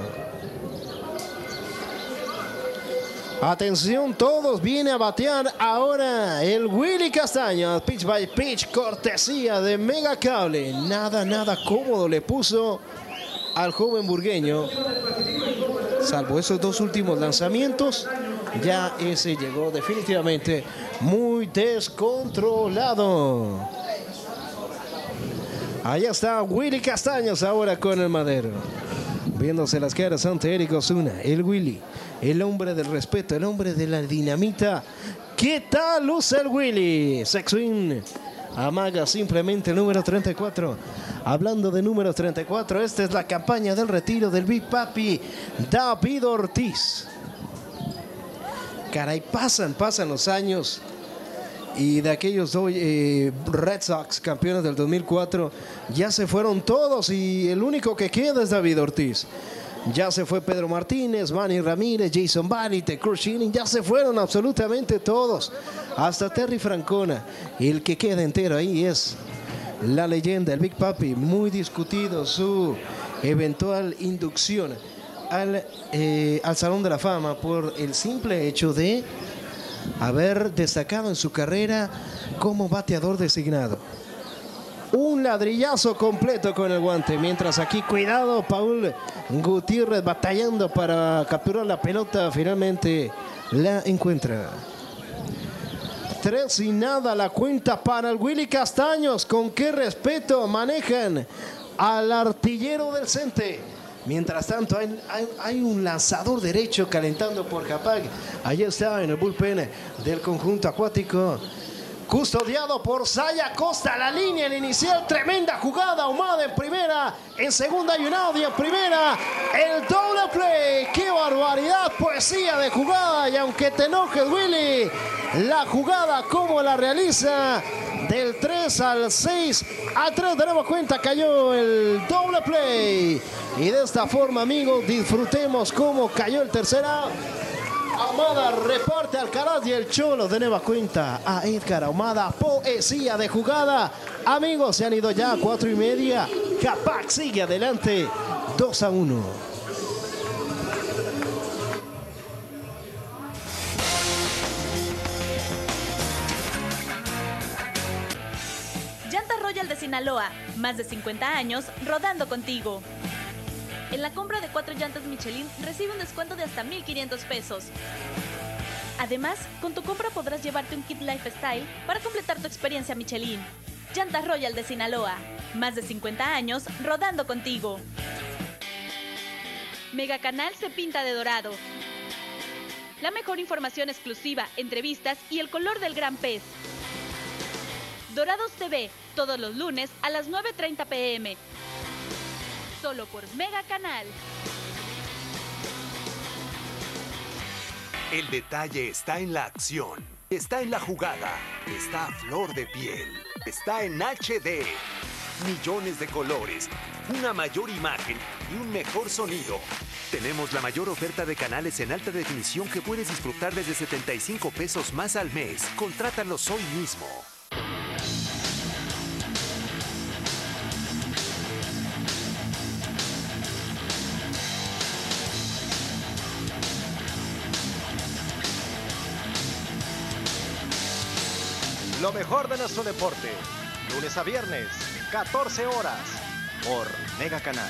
Atención todos, viene a batear ahora el Willy Castaño. Pitch by pitch, cortesía de Mega Cable. Nada, nada cómodo le puso al joven burgueño. Salvo esos dos últimos lanzamientos, ya ese llegó definitivamente muy descontrolado. Allá está Willy Castaños ahora con el madero. Viéndose las caras ante Eric Osuna, el Willy, el hombre del respeto, el hombre de la dinamita. ¿Qué tal luce el Willy? Sexwin amaga simplemente el número treinta y cuatro. Hablando de número treinta y cuatro, esta es la campaña del retiro del Big Papi David Ortiz. Caray, pasan, pasan los años. Y de aquellos eh, Red Sox campeones del dos mil cuatro, ya se fueron todos y el único que queda es David Ortiz. Ya se fue Pedro Martínez, Manny Ramírez, Jason Vanite, Kurt Schilling, ya se fueron absolutamente todos. Hasta Terry Francona. Y el que queda entero ahí es la leyenda, el Big Papi. Muy discutido su eventual inducción al, eh, al Salón de la Fama por el simple hecho de haber destacado en su carrera como bateador designado. Un ladrillazo completo con el guante, mientras aquí, cuidado, Paul Gutiérrez batallando para capturar la pelota, finalmente la encuentra. Tres y nada la cuenta para el Willy Castaños. Con qué respeto manejan al artillero del Cente. Mientras tanto hay, hay, hay un lanzador derecho calentando por Capag. Allí está en el bullpen del conjunto acuático, custodiado por Saya Costa. La línea, el inicial, tremenda jugada. Ahumada en primera, en segunda y un out, y en primera el doble play. ¡Qué barbaridad! Poesía de jugada. Y aunque te enojes, Willy, la jugada como la realiza. Del tres al seis a tres tenemos cuenta, cayó el doble play. Y de esta forma, amigos, disfrutemos cómo cayó el tercer out. Ahumada reparte Alcaraz y el Cholo de nueva cuenta a Edgar Ahumada. Poesía de jugada. Amigos, se han ido ya a cuatro y media. Capag sigue adelante dos a uno. Llantas Royal de Sinaloa, más de cincuenta años rodando contigo. En la compra de cuatro llantas Michelin recibe un descuento de hasta mil quinientos pesos. Además, con tu compra podrás llevarte un kit Lifestyle para completar tu experiencia Michelin. Llantas Royal de Sinaloa, más de cincuenta años rodando contigo. Mega Canal se pinta de dorado. La mejor información exclusiva, entrevistas y el color del gran pez. Dorados T V, todos los lunes a las nueve treinta p m Solo por Mega Canal. El detalle está en la acción, está en la jugada, está a flor de piel, está en H D. Millones de colores, una mayor imagen y un mejor sonido. Tenemos la mayor oferta de canales en alta definición que puedes disfrutar desde setenta y cinco pesos más al mes. Contrátalos hoy mismo. Lo mejor de nuestro deporte, lunes a viernes, catorce horas, por Mega Canal.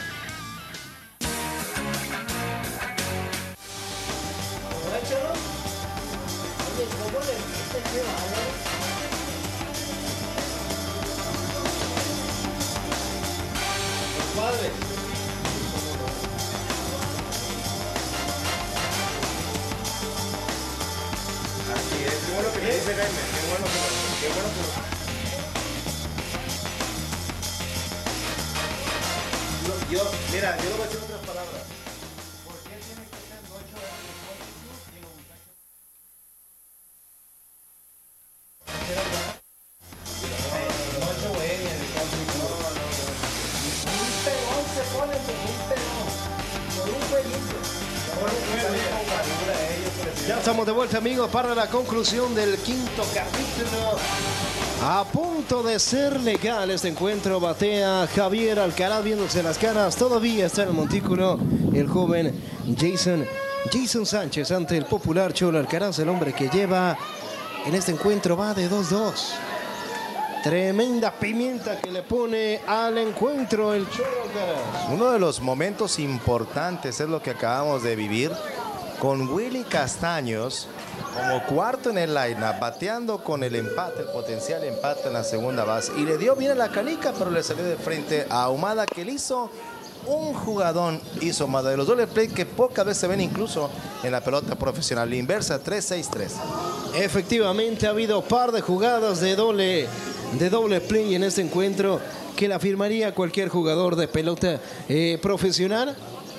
Padre. Así es, qué bueno que dice Jaime, qué bueno que qué bueno que yo, yo, mira, yo le voy a decir otras palabras. ¿Por qué tiene que ser ocho de Ya estamos de vuelta, amigos, para la conclusión del quinto capítulo. A punto de ser legal este encuentro. Batea Javier Alcaraz viéndose las caras. Todavía está en el montículo el joven Jason, Jason Sánchez ante el popular Cholo Alcaraz. El hombre que lleva en este encuentro va de dos dos. Tremenda pimienta que le pone al encuentro el Cholo Alcaraz. Uno de los momentos importantes es lo que acabamos de vivir con Willy Castaños como cuarto en el line-up, bateando con el empate, el potencial empate en la segunda base. Y le dio bien a la canica, pero le salió de frente a Ahumada, que le hizo un jugadón. Hizo más de los doble play que pocas veces se ven incluso en la pelota profesional. La inversa, tres seis tres. Efectivamente, ha habido par de jugadas de doble, de doble play en este encuentro que la firmaría cualquier jugador de pelota eh, profesional.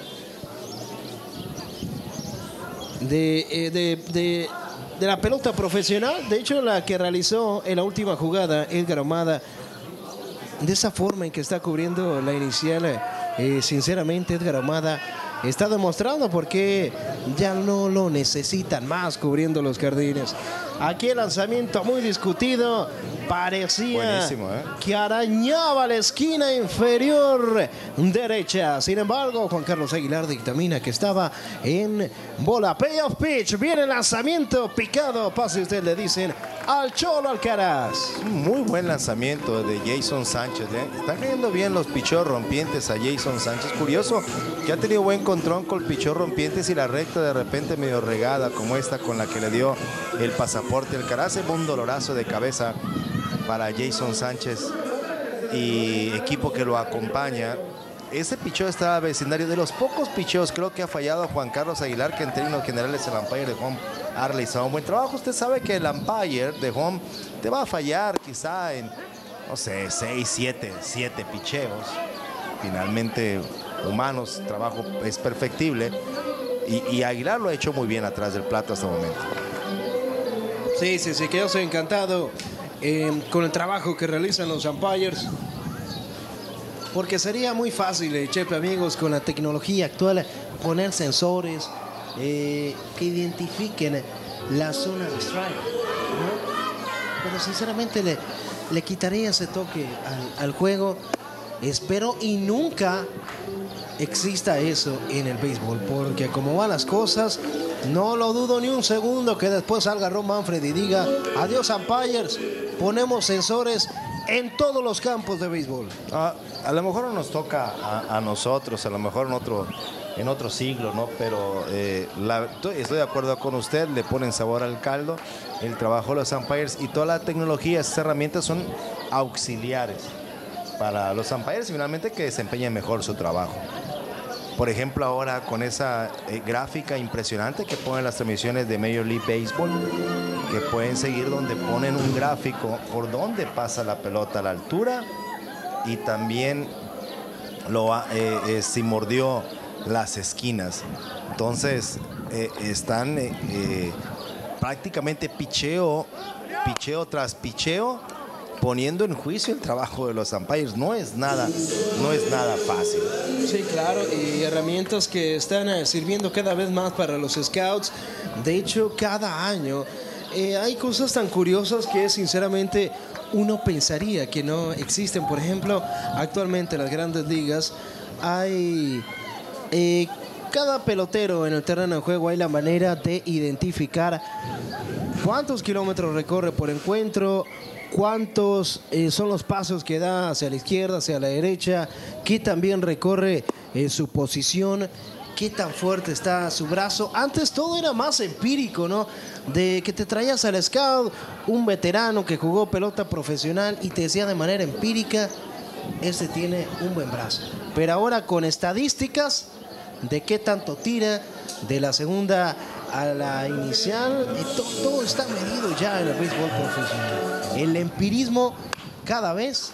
De, eh, de, de, de la pelota profesional. De hecho, la que realizó en la última jugada Edgar Ahumada, de esa forma en que está cubriendo la inicial, eh, sinceramente Edgar Ahumada está demostrando por qué ya no lo necesitan más cubriendo los jardines. Aquí el lanzamiento muy discutido, parecía Buenísimo, ¿eh? que arañaba la esquina inferior derecha. Sin embargo, Juan Carlos Aguilar dictamina que estaba en bola. Payoff pitch, viene el lanzamiento picado, pase usted, le dicen al Cholo Alcaraz. Muy buen lanzamiento de Jason Sánchez, ¿eh? Están cayendo bien los pichos rompientes a Jason Sánchez. Curioso que ha tenido buen control con el pichó rompientes y la recta de repente medio regada como esta con la que le dio el pasaporte Alcaraz. Un dolorazo de cabeza para Jason Sánchez y equipo que lo acompaña. Ese picheo está vecindario de los pocos picheos creo que ha fallado Juan Carlos Aguilar, que en términos generales el umpire de home ha realizado un buen trabajo. Usted sabe que el umpire de home te va a fallar quizá en, no sé, seis, siete, siete picheos. Finalmente, humanos, trabajo es perfectible. Y, y Aguilar lo ha hecho muy bien atrás del plato hasta el momento. Sí, sí, sí, quedó encantado eh, con el trabajo que realizan los umpires. Porque sería muy fácil, eh, Chepe, amigos, con la tecnología actual, poner sensores eh, que identifiquen la zona de strike, ¿no? Pero sinceramente le, le quitaría ese toque al, al juego. Espero y nunca exista eso en el béisbol, porque como van las cosas, no lo dudo ni un segundo que después salga Ron Manfred y diga: adiós umpires, ponemos sensores en todos los campos de béisbol. Ah, a lo mejor no nos toca a, a nosotros, a lo mejor en otro, en otro siglo, ¿no? Pero eh, la, estoy de acuerdo con usted, le ponen sabor al caldo el trabajo de los umpires y toda la tecnología, esas herramientas son auxiliares para los umpires y finalmente que desempeñen mejor su trabajo. Por ejemplo, ahora con esa eh, gráfica impresionante que ponen las transmisiones de Major League Baseball, que pueden seguir donde ponen un gráfico por dónde pasa la pelota a la altura y también lo ha, eh, eh, si mordió las esquinas. Entonces, eh, están eh, eh, prácticamente picheo, picheo tras picheo, poniendo en juicio el trabajo de los umpires. No es nada, no es nada fácil. Sí, claro, y herramientas que están eh, sirviendo cada vez más para los scouts. De hecho, cada año eh, hay cosas tan curiosas que sinceramente uno pensaría que no existen. Por ejemplo, actualmente en las grandes ligas hay... Eh, cada pelotero en el terreno de juego hay la manera de identificar cuántos kilómetros recorre por encuentro, cuántos eh, son los pasos que da hacia la izquierda, hacia la derecha, qué también recorre eh, su posición, qué tan fuerte está su brazo. Antes todo era más empírico, ¿no? De que te traías al scout, un veterano que jugó pelota profesional y te decía de manera empírica: este tiene un buen brazo. Pero ahora con estadísticas de qué tanto tira, de la segunda a la inicial, eh, to, todo está medido ya en el béisbol profesional. El empirismo cada vez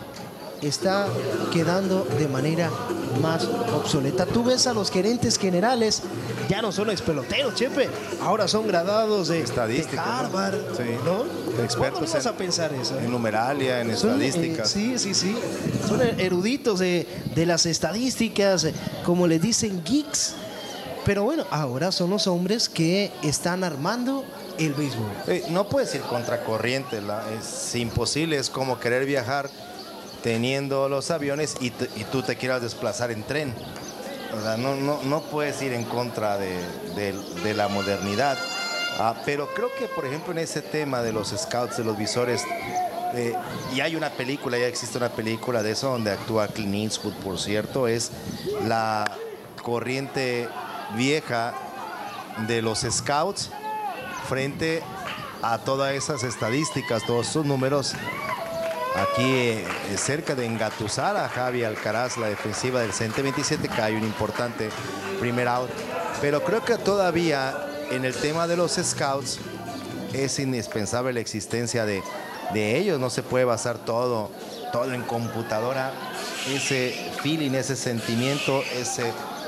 está quedando de manera más obsoleta. Tú ves a los gerentes generales, ya no son expeloteros, Chepe, ahora son graduados de estadística, de Harvard, ¿no? Sí. ¿no? Expertos ¿Cuándo vas en, a pensar eso? En numeralia, en Son, estadísticas. Eh, sí, sí, sí. Son eruditos de, de las estadísticas, como les dicen, geeks. Pero bueno, ahora son los hombres que están armando el béisbol. Eh, no puedes ir contracorriente, la, es imposible, es como querer viajar teniendo los aviones y, te, y tú te quieras desplazar en tren. O sea, no, no, no puedes ir en contra de, de, de la modernidad. Ah, pero creo que, por ejemplo, en ese tema de los scouts, de los visores, eh, y hay una película, ya existe una película de eso donde actúa Clint Eastwood, por cierto, es la corriente vieja de los scouts frente a todas esas estadísticas, todos esos números. Aquí eh, cerca de engatusar a Javi Alcaraz, la defensiva del C veintisiete, que hay un importante primer out. Pero creo que todavía en el tema de los scouts es indispensable la existencia de, de ellos. No se puede basar todo, todo en computadora. Ese feeling, ese sentimiento, ese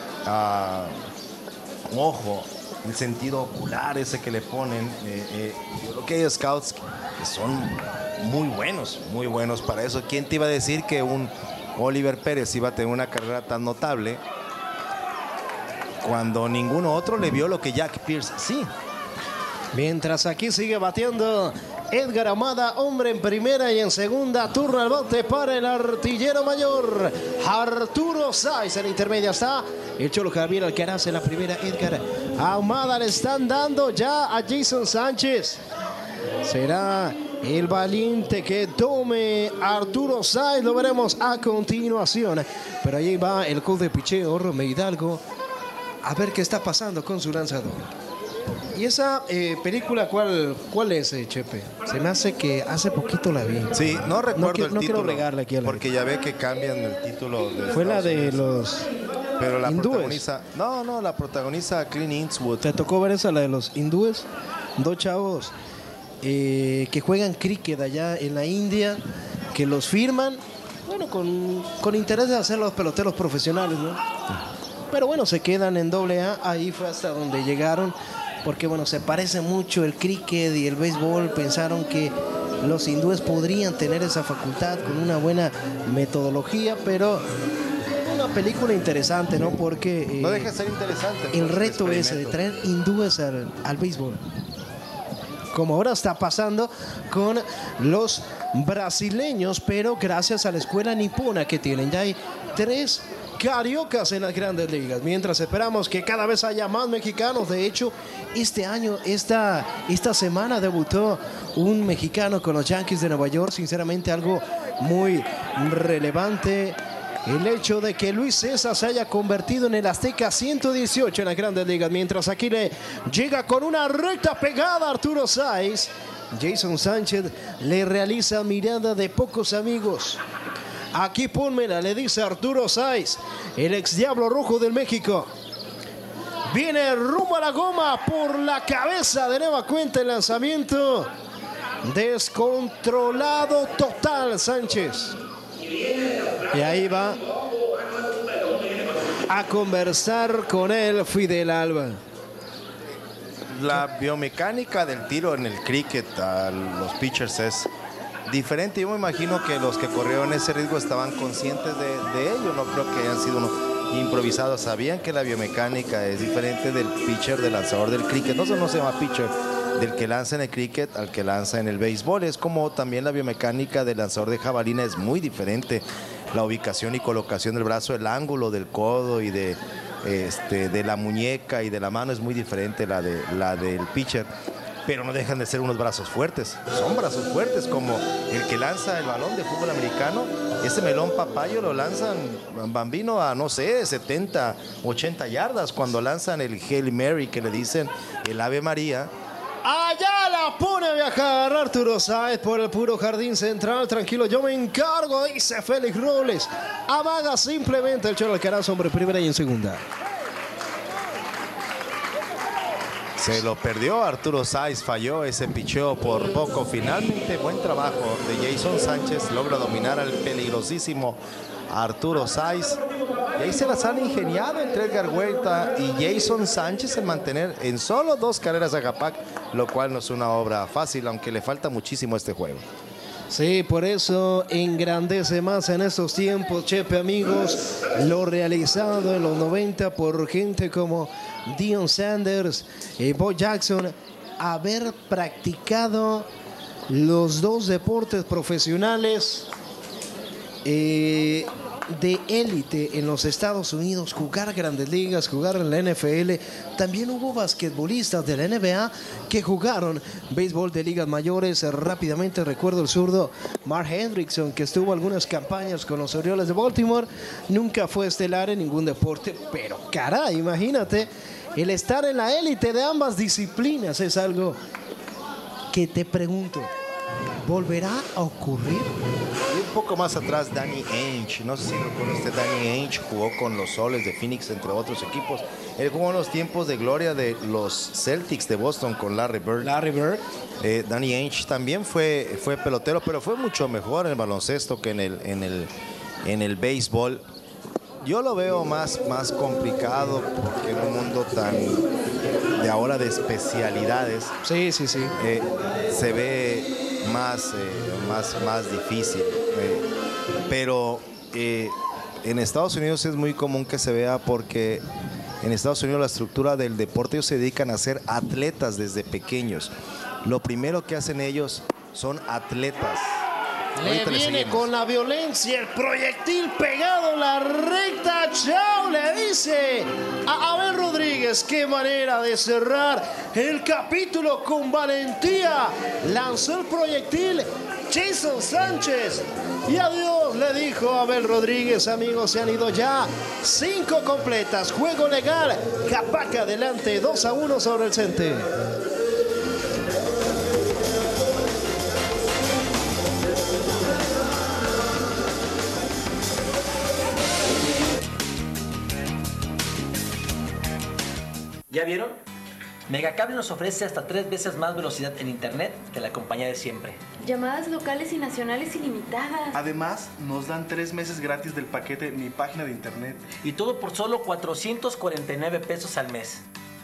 uh, ojo, el sentido ocular ese que le ponen. Eh, eh, yo creo que hay scouts que son muy buenos, muy buenos para eso. ¿Quién te iba a decir que un Oliver Pérez iba a tener una carrera tan notable cuando ninguno otro le vio lo que Jack Pierce sí. Mientras aquí sigue batiendo Edgar Ahumada, hombre en primera y en segunda, turno al bote para el artillero mayor Arturo Sáiz. En la intermedia está el Cholo Javier Alcaraz en la primera. Edgar Ahumada le están dando ya a Jason Sánchez. Será el valiente que tome Arturo Sáiz, lo veremos a continuación. Pero ahí va el coach de picheo, Romeo Hidalgo, a ver qué está pasando con su lanzador. ¿Y esa eh, película cuál, cuál es, eh, Chepe? Se me hace que hace poquito la vi. Sí, no recuerdo no quiero, el no título. Quiero regarle aquí a la porque ya ve que cambian el título. De Fue la Estados de Unidos. los Pero la hindúes. protagoniza. No, no, la protagoniza Clint Eastwood. ¿Te tocó ver esa, la de los hindúes? Dos chavos eh, que juegan cricket allá en la India, que los firman, bueno, con, con interés de hacer los peloteros profesionales, ¿no? Pero bueno, se quedan en doble A. Ahí fue hasta donde llegaron. Porque bueno, se parece mucho el cricket y el béisbol. Pensaron que los hindúes podrían tener esa facultad con una buena metodología, pero una película interesante, ¿no? Porque eh, no deja de ser interesante. el reto ese de traer hindúes al, al béisbol, como ahora está pasando con los brasileños, pero gracias a la escuela nipona que tienen. Ya hay tres cariocas en las grandes ligas, mientras esperamos que cada vez haya más mexicanos. De hecho, este año, esta, esta semana debutó un mexicano con los Yankees de Nueva York. Sinceramente, algo muy relevante el hecho de que Luis César se haya convertido en el Azteca ciento dieciocho en las grandes ligas, mientras aquí le llega con una recta pegada a Arturo Sáiz. Jason Sánchez le realiza mirada de pocos amigos. Aquí pónmela, le dice Arturo Sáiz, el ex Diablo Rojo del México. Viene rumbo a la goma por la cabeza de nueva cuenta el lanzamiento. Descontrolado total Sánchez. Y ahí va a conversar con él Fidel Alba. La biomecánica del tiro en el cricket a los pitchers es diferente. Yo me imagino que los que corrieron ese riesgo estaban conscientes de, de ello. No creo que hayan sido unos improvisados. Sabían que la biomecánica es diferente del pitcher, del lanzador del cricket. No, no se llama pitcher, del que lanza en el cricket al que lanza en el béisbol. Es como también la biomecánica del lanzador de jabalina es muy diferente. La ubicación y colocación del brazo, el ángulo del codo y de, este, de la muñeca y de la mano es muy diferente la, de, la del pitcher. Pero no dejan de ser unos brazos fuertes. Son brazos fuertes, como el que lanza el balón de fútbol americano. Ese melón papayo lo lanzan bambino a, no sé, setenta, ochenta yardas. Cuando lanzan el Hail Mary, que le dicen el Ave María. Allá la pone a viajar Arturo Sáiz por el puro jardín central. Tranquilo, yo me encargo, dice Félix Robles. Amaga simplemente el Cholo Alcaraz, hombre, primera y en segunda. Se lo perdió Arturo Sáiz, falló ese picheo por poco. Finalmente, buen trabajo de Jason Sánchez. Logra dominar al peligrosísimo Arturo Sáiz. Y ahí se las han ingeniado entre Edgar Huerta y Jason Sánchez en mantener en solo dos carreras a Gapac, lo cual no es una obra fácil, aunque le falta muchísimo a este juego. Sí, por eso engrandece más en estos tiempos, Chepe, amigos, lo realizado en los noventa por gente como Deion Sanders y Bo Jackson, haber practicado los dos deportes profesionales eh, de élite en los Estados Unidos, jugar grandes ligas, jugar en la N F L. También hubo basquetbolistas de la N B A que jugaron béisbol de ligas mayores. Rápidamente recuerdo el zurdo Mark Hendrickson, que estuvo algunas campañas con los Orioles de Baltimore. Nunca fue estelar en ningún deporte, pero caray, imagínate, el estar en la élite de ambas disciplinas es algo que te pregunto, ¿volverá a ocurrir? Y un poco más atrás, Danny Ainge. No sé si lo conoce. Danny Ainge jugó con los Soles de Phoenix, entre otros equipos. Él jugó en los tiempos de gloria de los Celtics de Boston con Larry Bird. Larry Bird. Eh, Danny Ainge también fue, fue pelotero, pero fue mucho mejor en el baloncesto que en el, en el, en el béisbol. Yo lo veo más, más complicado porque en un mundo tan de ahora de especialidades. Sí, sí, sí. Eh, se ve más, eh, más, más difícil. Eh, pero eh, en Estados Unidos es muy común que se vea porque en Estados Unidos la estructura del deporte, ellos se dedican a ser atletas desde pequeños. Lo primero que hacen ellos son atletas. Le Ahorita viene con la violencia, el proyectil pegado en la recta. Chao, le dice a Abel Rodríguez. Qué manera de cerrar el capítulo con valentía. Lanzó el proyectil Jason Sánchez. Y adiós, le dijo Abel Rodríguez. Amigos, se han ido ya cinco completas. Juego legal. Capac adelante, dos a uno sobre el Cente. ¿Ya vieron? Megacable nos ofrece hasta tres veces más velocidad en internet que la compañía de siempre. Llamadas locales y nacionales ilimitadas. Además, nos dan tres meses gratis del paquete Mi Página de Internet. Y todo por solo cuatrocientos cuarenta y nueve pesos al mes.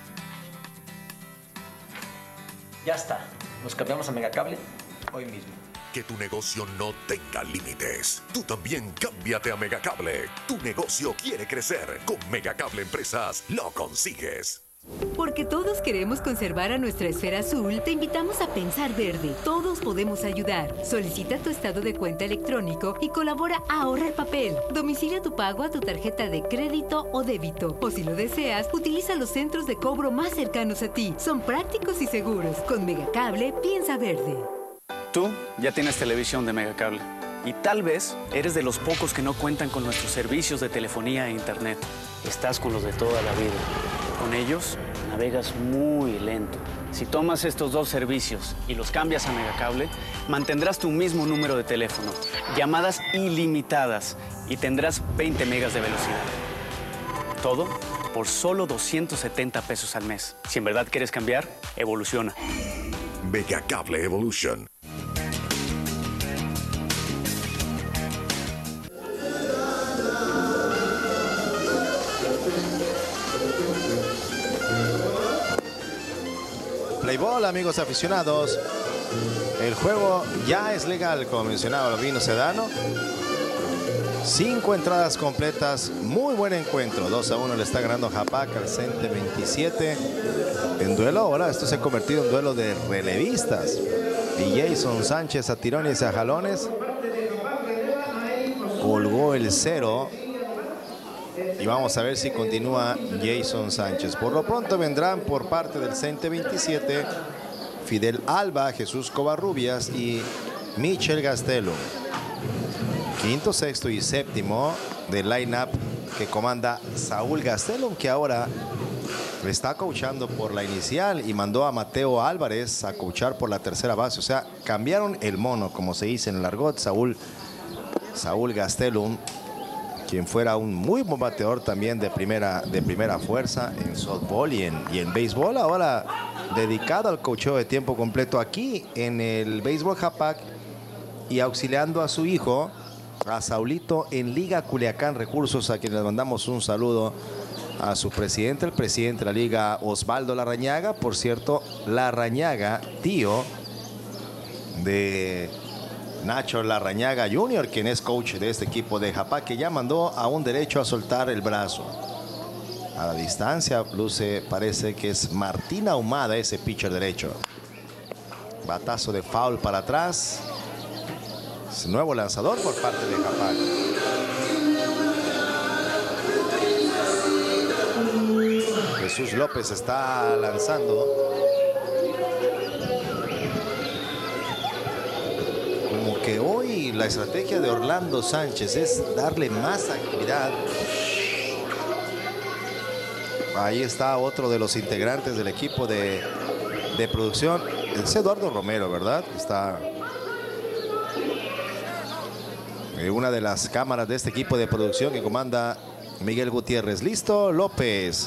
Ya está. Nos cambiamos a Megacable hoy mismo. Que tu negocio no tenga límites. Tú también cámbiate a Megacable. Tu negocio quiere crecer. Con Megacable Empresas lo consigues. Porque todos queremos conservar a nuestra esfera azul, te invitamos a pensar verde. Todos podemos ayudar. Solicita tu estado de cuenta electrónico y colabora a ahorrar papel. Domicilia tu pago a tu tarjeta de crédito o débito. O si lo deseas, utiliza los centros de cobro más cercanos a ti. Son prácticos y seguros. Con Megacable, piensa verde. Tú ya tienes televisión de Megacable. Y tal vez eres de los pocos que no cuentan con nuestros servicios de telefonía e internet. Estás con los de toda la vida. Con ellos navegas muy lento. Si tomas estos dos servicios y los cambias a Megacable, mantendrás tu mismo número de teléfono, llamadas ilimitadas y tendrás veinte megas de velocidad. Todo por solo doscientos setenta pesos al mes. Si en verdad quieres cambiar, evoluciona. Megacable Evolution. Playball, amigos aficionados. El juego ya es legal, como mencionaba Lovino Sedano. Cinco entradas completas, muy buen encuentro. dos a uno le está ganando Japac al Cente veintisiete. En duelo, ahora esto se ha convertido en duelo de relevistas. Y Jason Sánchez a tirones y a jalones colgó el cero. Y vamos a ver si continúa Jason Sánchez. Por lo pronto vendrán por parte del Cente veintisiete Fidel Alba, Jesús Covarrubias y Michel Gastelum. Quinto, sexto y séptimo del line-up que comanda Saúl Gastelum, que ahora está coachando por la inicial y mandó a Mateo Álvarez a coachar por la tercera base. O sea, cambiaron el mono, como se dice en el argot. Saúl, Saúl Gastelum, quien fuera un muy buen bateador también de primera, de primera fuerza en softball y en, y en béisbol, ahora dedicado al coacheo de tiempo completo aquí en el béisbol Japac y auxiliando a su hijo, a Saulito, en Liga Culiacán Recursos, a quien les mandamos un saludo a su presidente, el presidente de la liga, Osvaldo Larrañaga. Por cierto, Larrañaga, tío de Nacho Larrañaga junior, quien es coach de este equipo de Japac, que ya mandó a un derecho a soltar el brazo. A la distancia luce, parece que es Martín Ahumada, ese pitcher derecho. Batazo de foul para atrás. Es nuevo lanzador por parte de Japac. Jesús López está lanzando. Como que hoy la estrategia de Orlando Sánchez es darle más actividad. Ahí está otro de los integrantes del equipo de, de producción. Es Eduardo Romero, ¿verdad? Está en una de las cámaras de este equipo de producción que comanda Miguel Gutiérrez. Listo, López.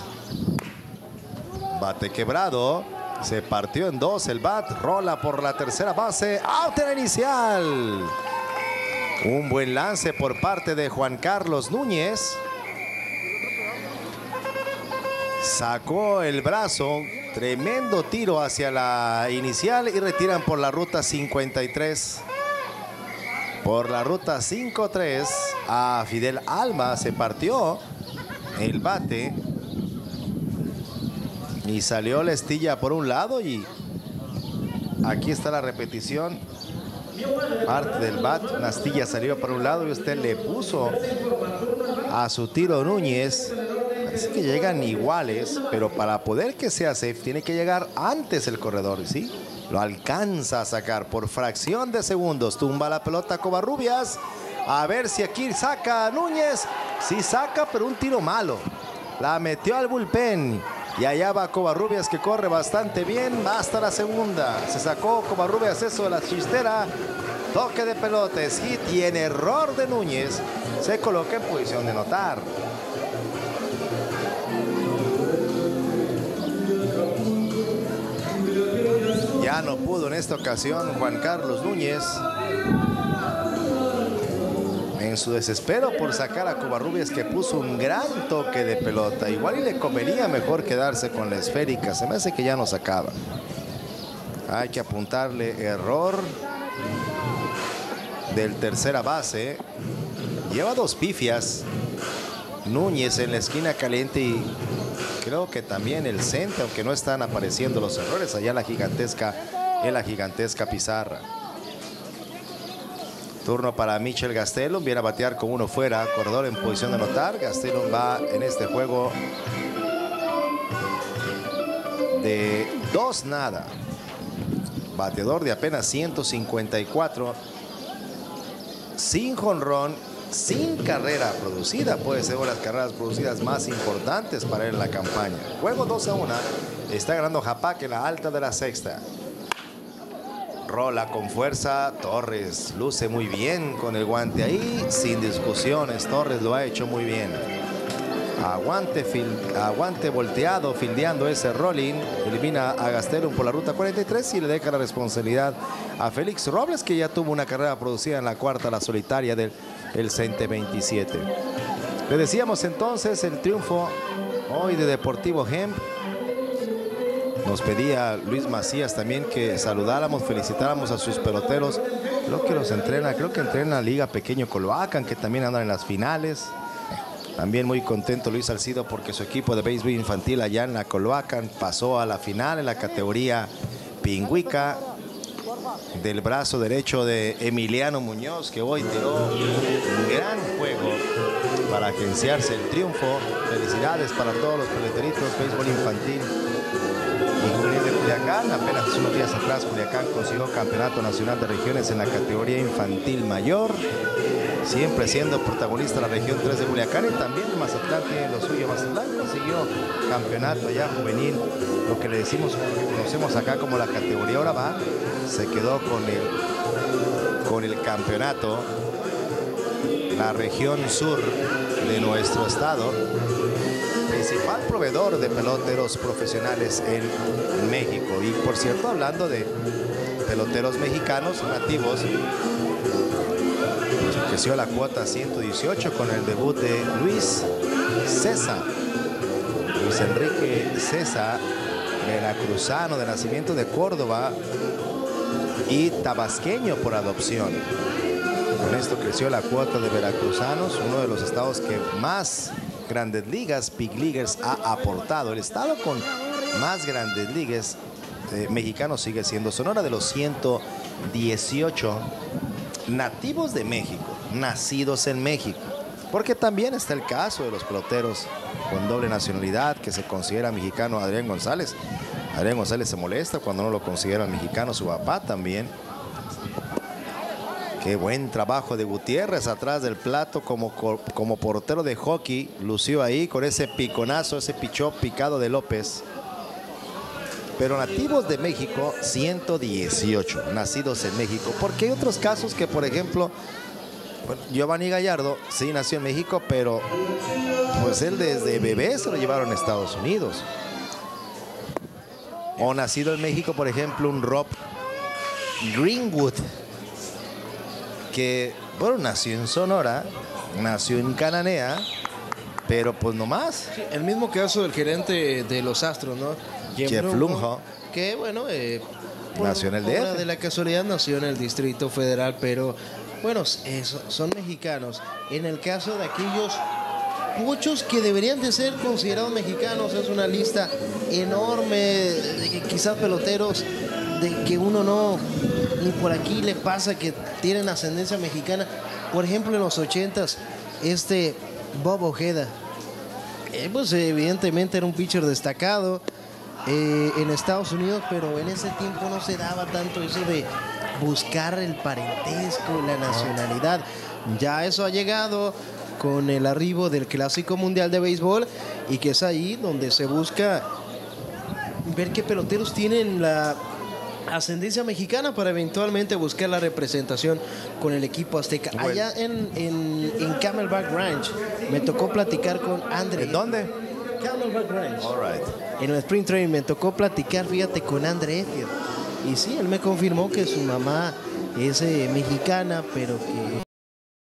Bate quebrado. Se partió en dos el bat. Rola por la tercera base. Out en la inicial. Un buen lance por parte de Juan Carlos Núñez. Sacó el brazo. Tremendo tiro hacia la inicial y retiran por la ruta cincuenta y tres. Por la ruta cincuenta y tres a Fidel Alba. Se partió el bate. Y salió la estilla por un lado y aquí está la repetición. Parte del bat, una astilla salió por un lado y usted le puso a su tiro Núñez. Parece que llegan iguales, pero para poder que sea safe tiene que llegar antes el corredor, ¿sí? Lo alcanza a sacar por fracción de segundos. Tumba la pelota Covarrubias. A ver si aquí saca a Núñez. Sí saca, pero un tiro malo. La metió al bullpen. Y allá va Covarrubias, que corre bastante bien hasta la segunda. Se sacó Covarrubias eso de la chistera. Toque de pelota, es hit y en error de Núñez se coloca en posición de anotar. Ya no pudo en esta ocasión Juan Carlos Núñez. En su desespero por sacar a Covarrubias, que puso un gran toque de pelota. Igual y le convenía mejor quedarse con la esférica. Se me hace que ya no sacaba. Hay que apuntarle error del tercera base. Lleva dos pifias Núñez en la esquina caliente y creo que también el centro, aunque no están apareciendo los errores allá en la gigantesca, en la gigantesca pizarra. Turno para Michel Gastelum, viene a batear con uno fuera, corredor en posición de anotar. Gastelum va en este juego de dos nada. Bateador de apenas ciento cincuenta y cuatro, sin jonrón, sin carrera producida. Puede ser una de las carreras producidas más importantes para él en la campaña. Juego dos a uno, está ganando Japac en la alta de la sexta. Rola con fuerza, Torres luce muy bien con el guante ahí, sin discusiones. Torres lo ha hecho muy bien. Aguante, fil, aguante volteado, fildeando ese rolling. Elimina a Gastelum por la ruta cuarenta y tres y le deja la responsabilidad a Félix Robles, que ya tuvo una carrera producida en la cuarta, la solitaria del el Cente veintisiete. Le decíamos entonces el triunfo hoy de Deportivo Hemp. Nos pedía Luis Macías también que saludáramos, felicitáramos a sus peloteros. Creo que los entrena, creo que entrena Liga Pequeño Coloacan, que también andan en las finales. También muy contento Luis Salcido porque su equipo de béisbol infantil allá en la Coloacan pasó a la final en la categoría Pingüica, del brazo derecho de Emiliano Muñoz, que hoy tiró un gran juego para agenciarse el triunfo. Felicidades para todos los peloteritos, béisbol infantil y juvenil de Culiacán. Apenas unos días atrás Culiacán consiguió campeonato nacional de regiones en la categoría infantil mayor, siempre siendo protagonista la región tres de Culiacán, y también el Mazatlán tiene lo suyo. Mazatlán consiguió campeonato allá juvenil, lo que le decimos, conocemos acá como la categoría ahora va, se quedó con el, con el campeonato la región sur de nuestro estado, principal proveedor de peloteros profesionales en México. Y por cierto, hablando de peloteros mexicanos nativos, creció la cuota ciento dieciocho con el debut de Luis César. Luis Enrique César, veracruzano de nacimiento de Córdoba y tabasqueño por adopción. Con esto creció la cuota de veracruzanos, uno de los estados que más grandes ligas, big leaguers, ha aportado. El estado con más grandes ligas eh, mexicanos sigue siendo Sonora, de los ciento dieciocho nativos de México, nacidos en México. Porque también está el caso de los peloteros con doble nacionalidad, que se considera mexicano, Adrián González. Adrián González se molesta cuando no lo considera mexicano, su papá también. Qué buen trabajo de Gutiérrez atrás del plato como, como portero de hockey. Lució ahí con ese piconazo, ese pichó picado de López. Pero nativos de México, ciento dieciocho, nacidos en México. Porque hay otros casos que, por ejemplo, bueno, Giovanni Gallardo sí nació en México, pero pues él desde bebé se lo llevaron a Estados Unidos. O nacido en México, por ejemplo, un Rob Greenwood, que, bueno, nació en Sonora, nació en Cananea, pero pues no más. Sí, el mismo caso del gerente de los Astros, ¿no? Jeff Lunjo, que bueno, eh, nació en el D F. De la casualidad nació en el Distrito Federal, pero bueno, eso, son mexicanos. En el caso de aquellos muchos que deberían de ser considerados mexicanos. Es una lista enorme de que quizás peloteros de que uno no, ni por aquí le pasa que tienen ascendencia mexicana. Por ejemplo, en los ochentas, este Bob Ojeda, eh, pues evidentemente era un pitcher destacado eh, en Estados Unidos, pero en ese tiempo no se daba tanto eso de buscar el parentesco, la nacionalidad. Ya eso ha llegado con el arribo del Clásico Mundial de Béisbol, y que es ahí donde se busca ver qué peloteros tienen la ascendencia mexicana para eventualmente buscar la representación con el equipo azteca. Bueno. Allá en, en, en Camelback Ranch me tocó platicar con Andre. ¿En dónde? Camelback Ranch. All right. En el Spring Training me tocó platicar, fíjate, con Andre Effield. Y sí, él me confirmó que su mamá es eh, mexicana, pero que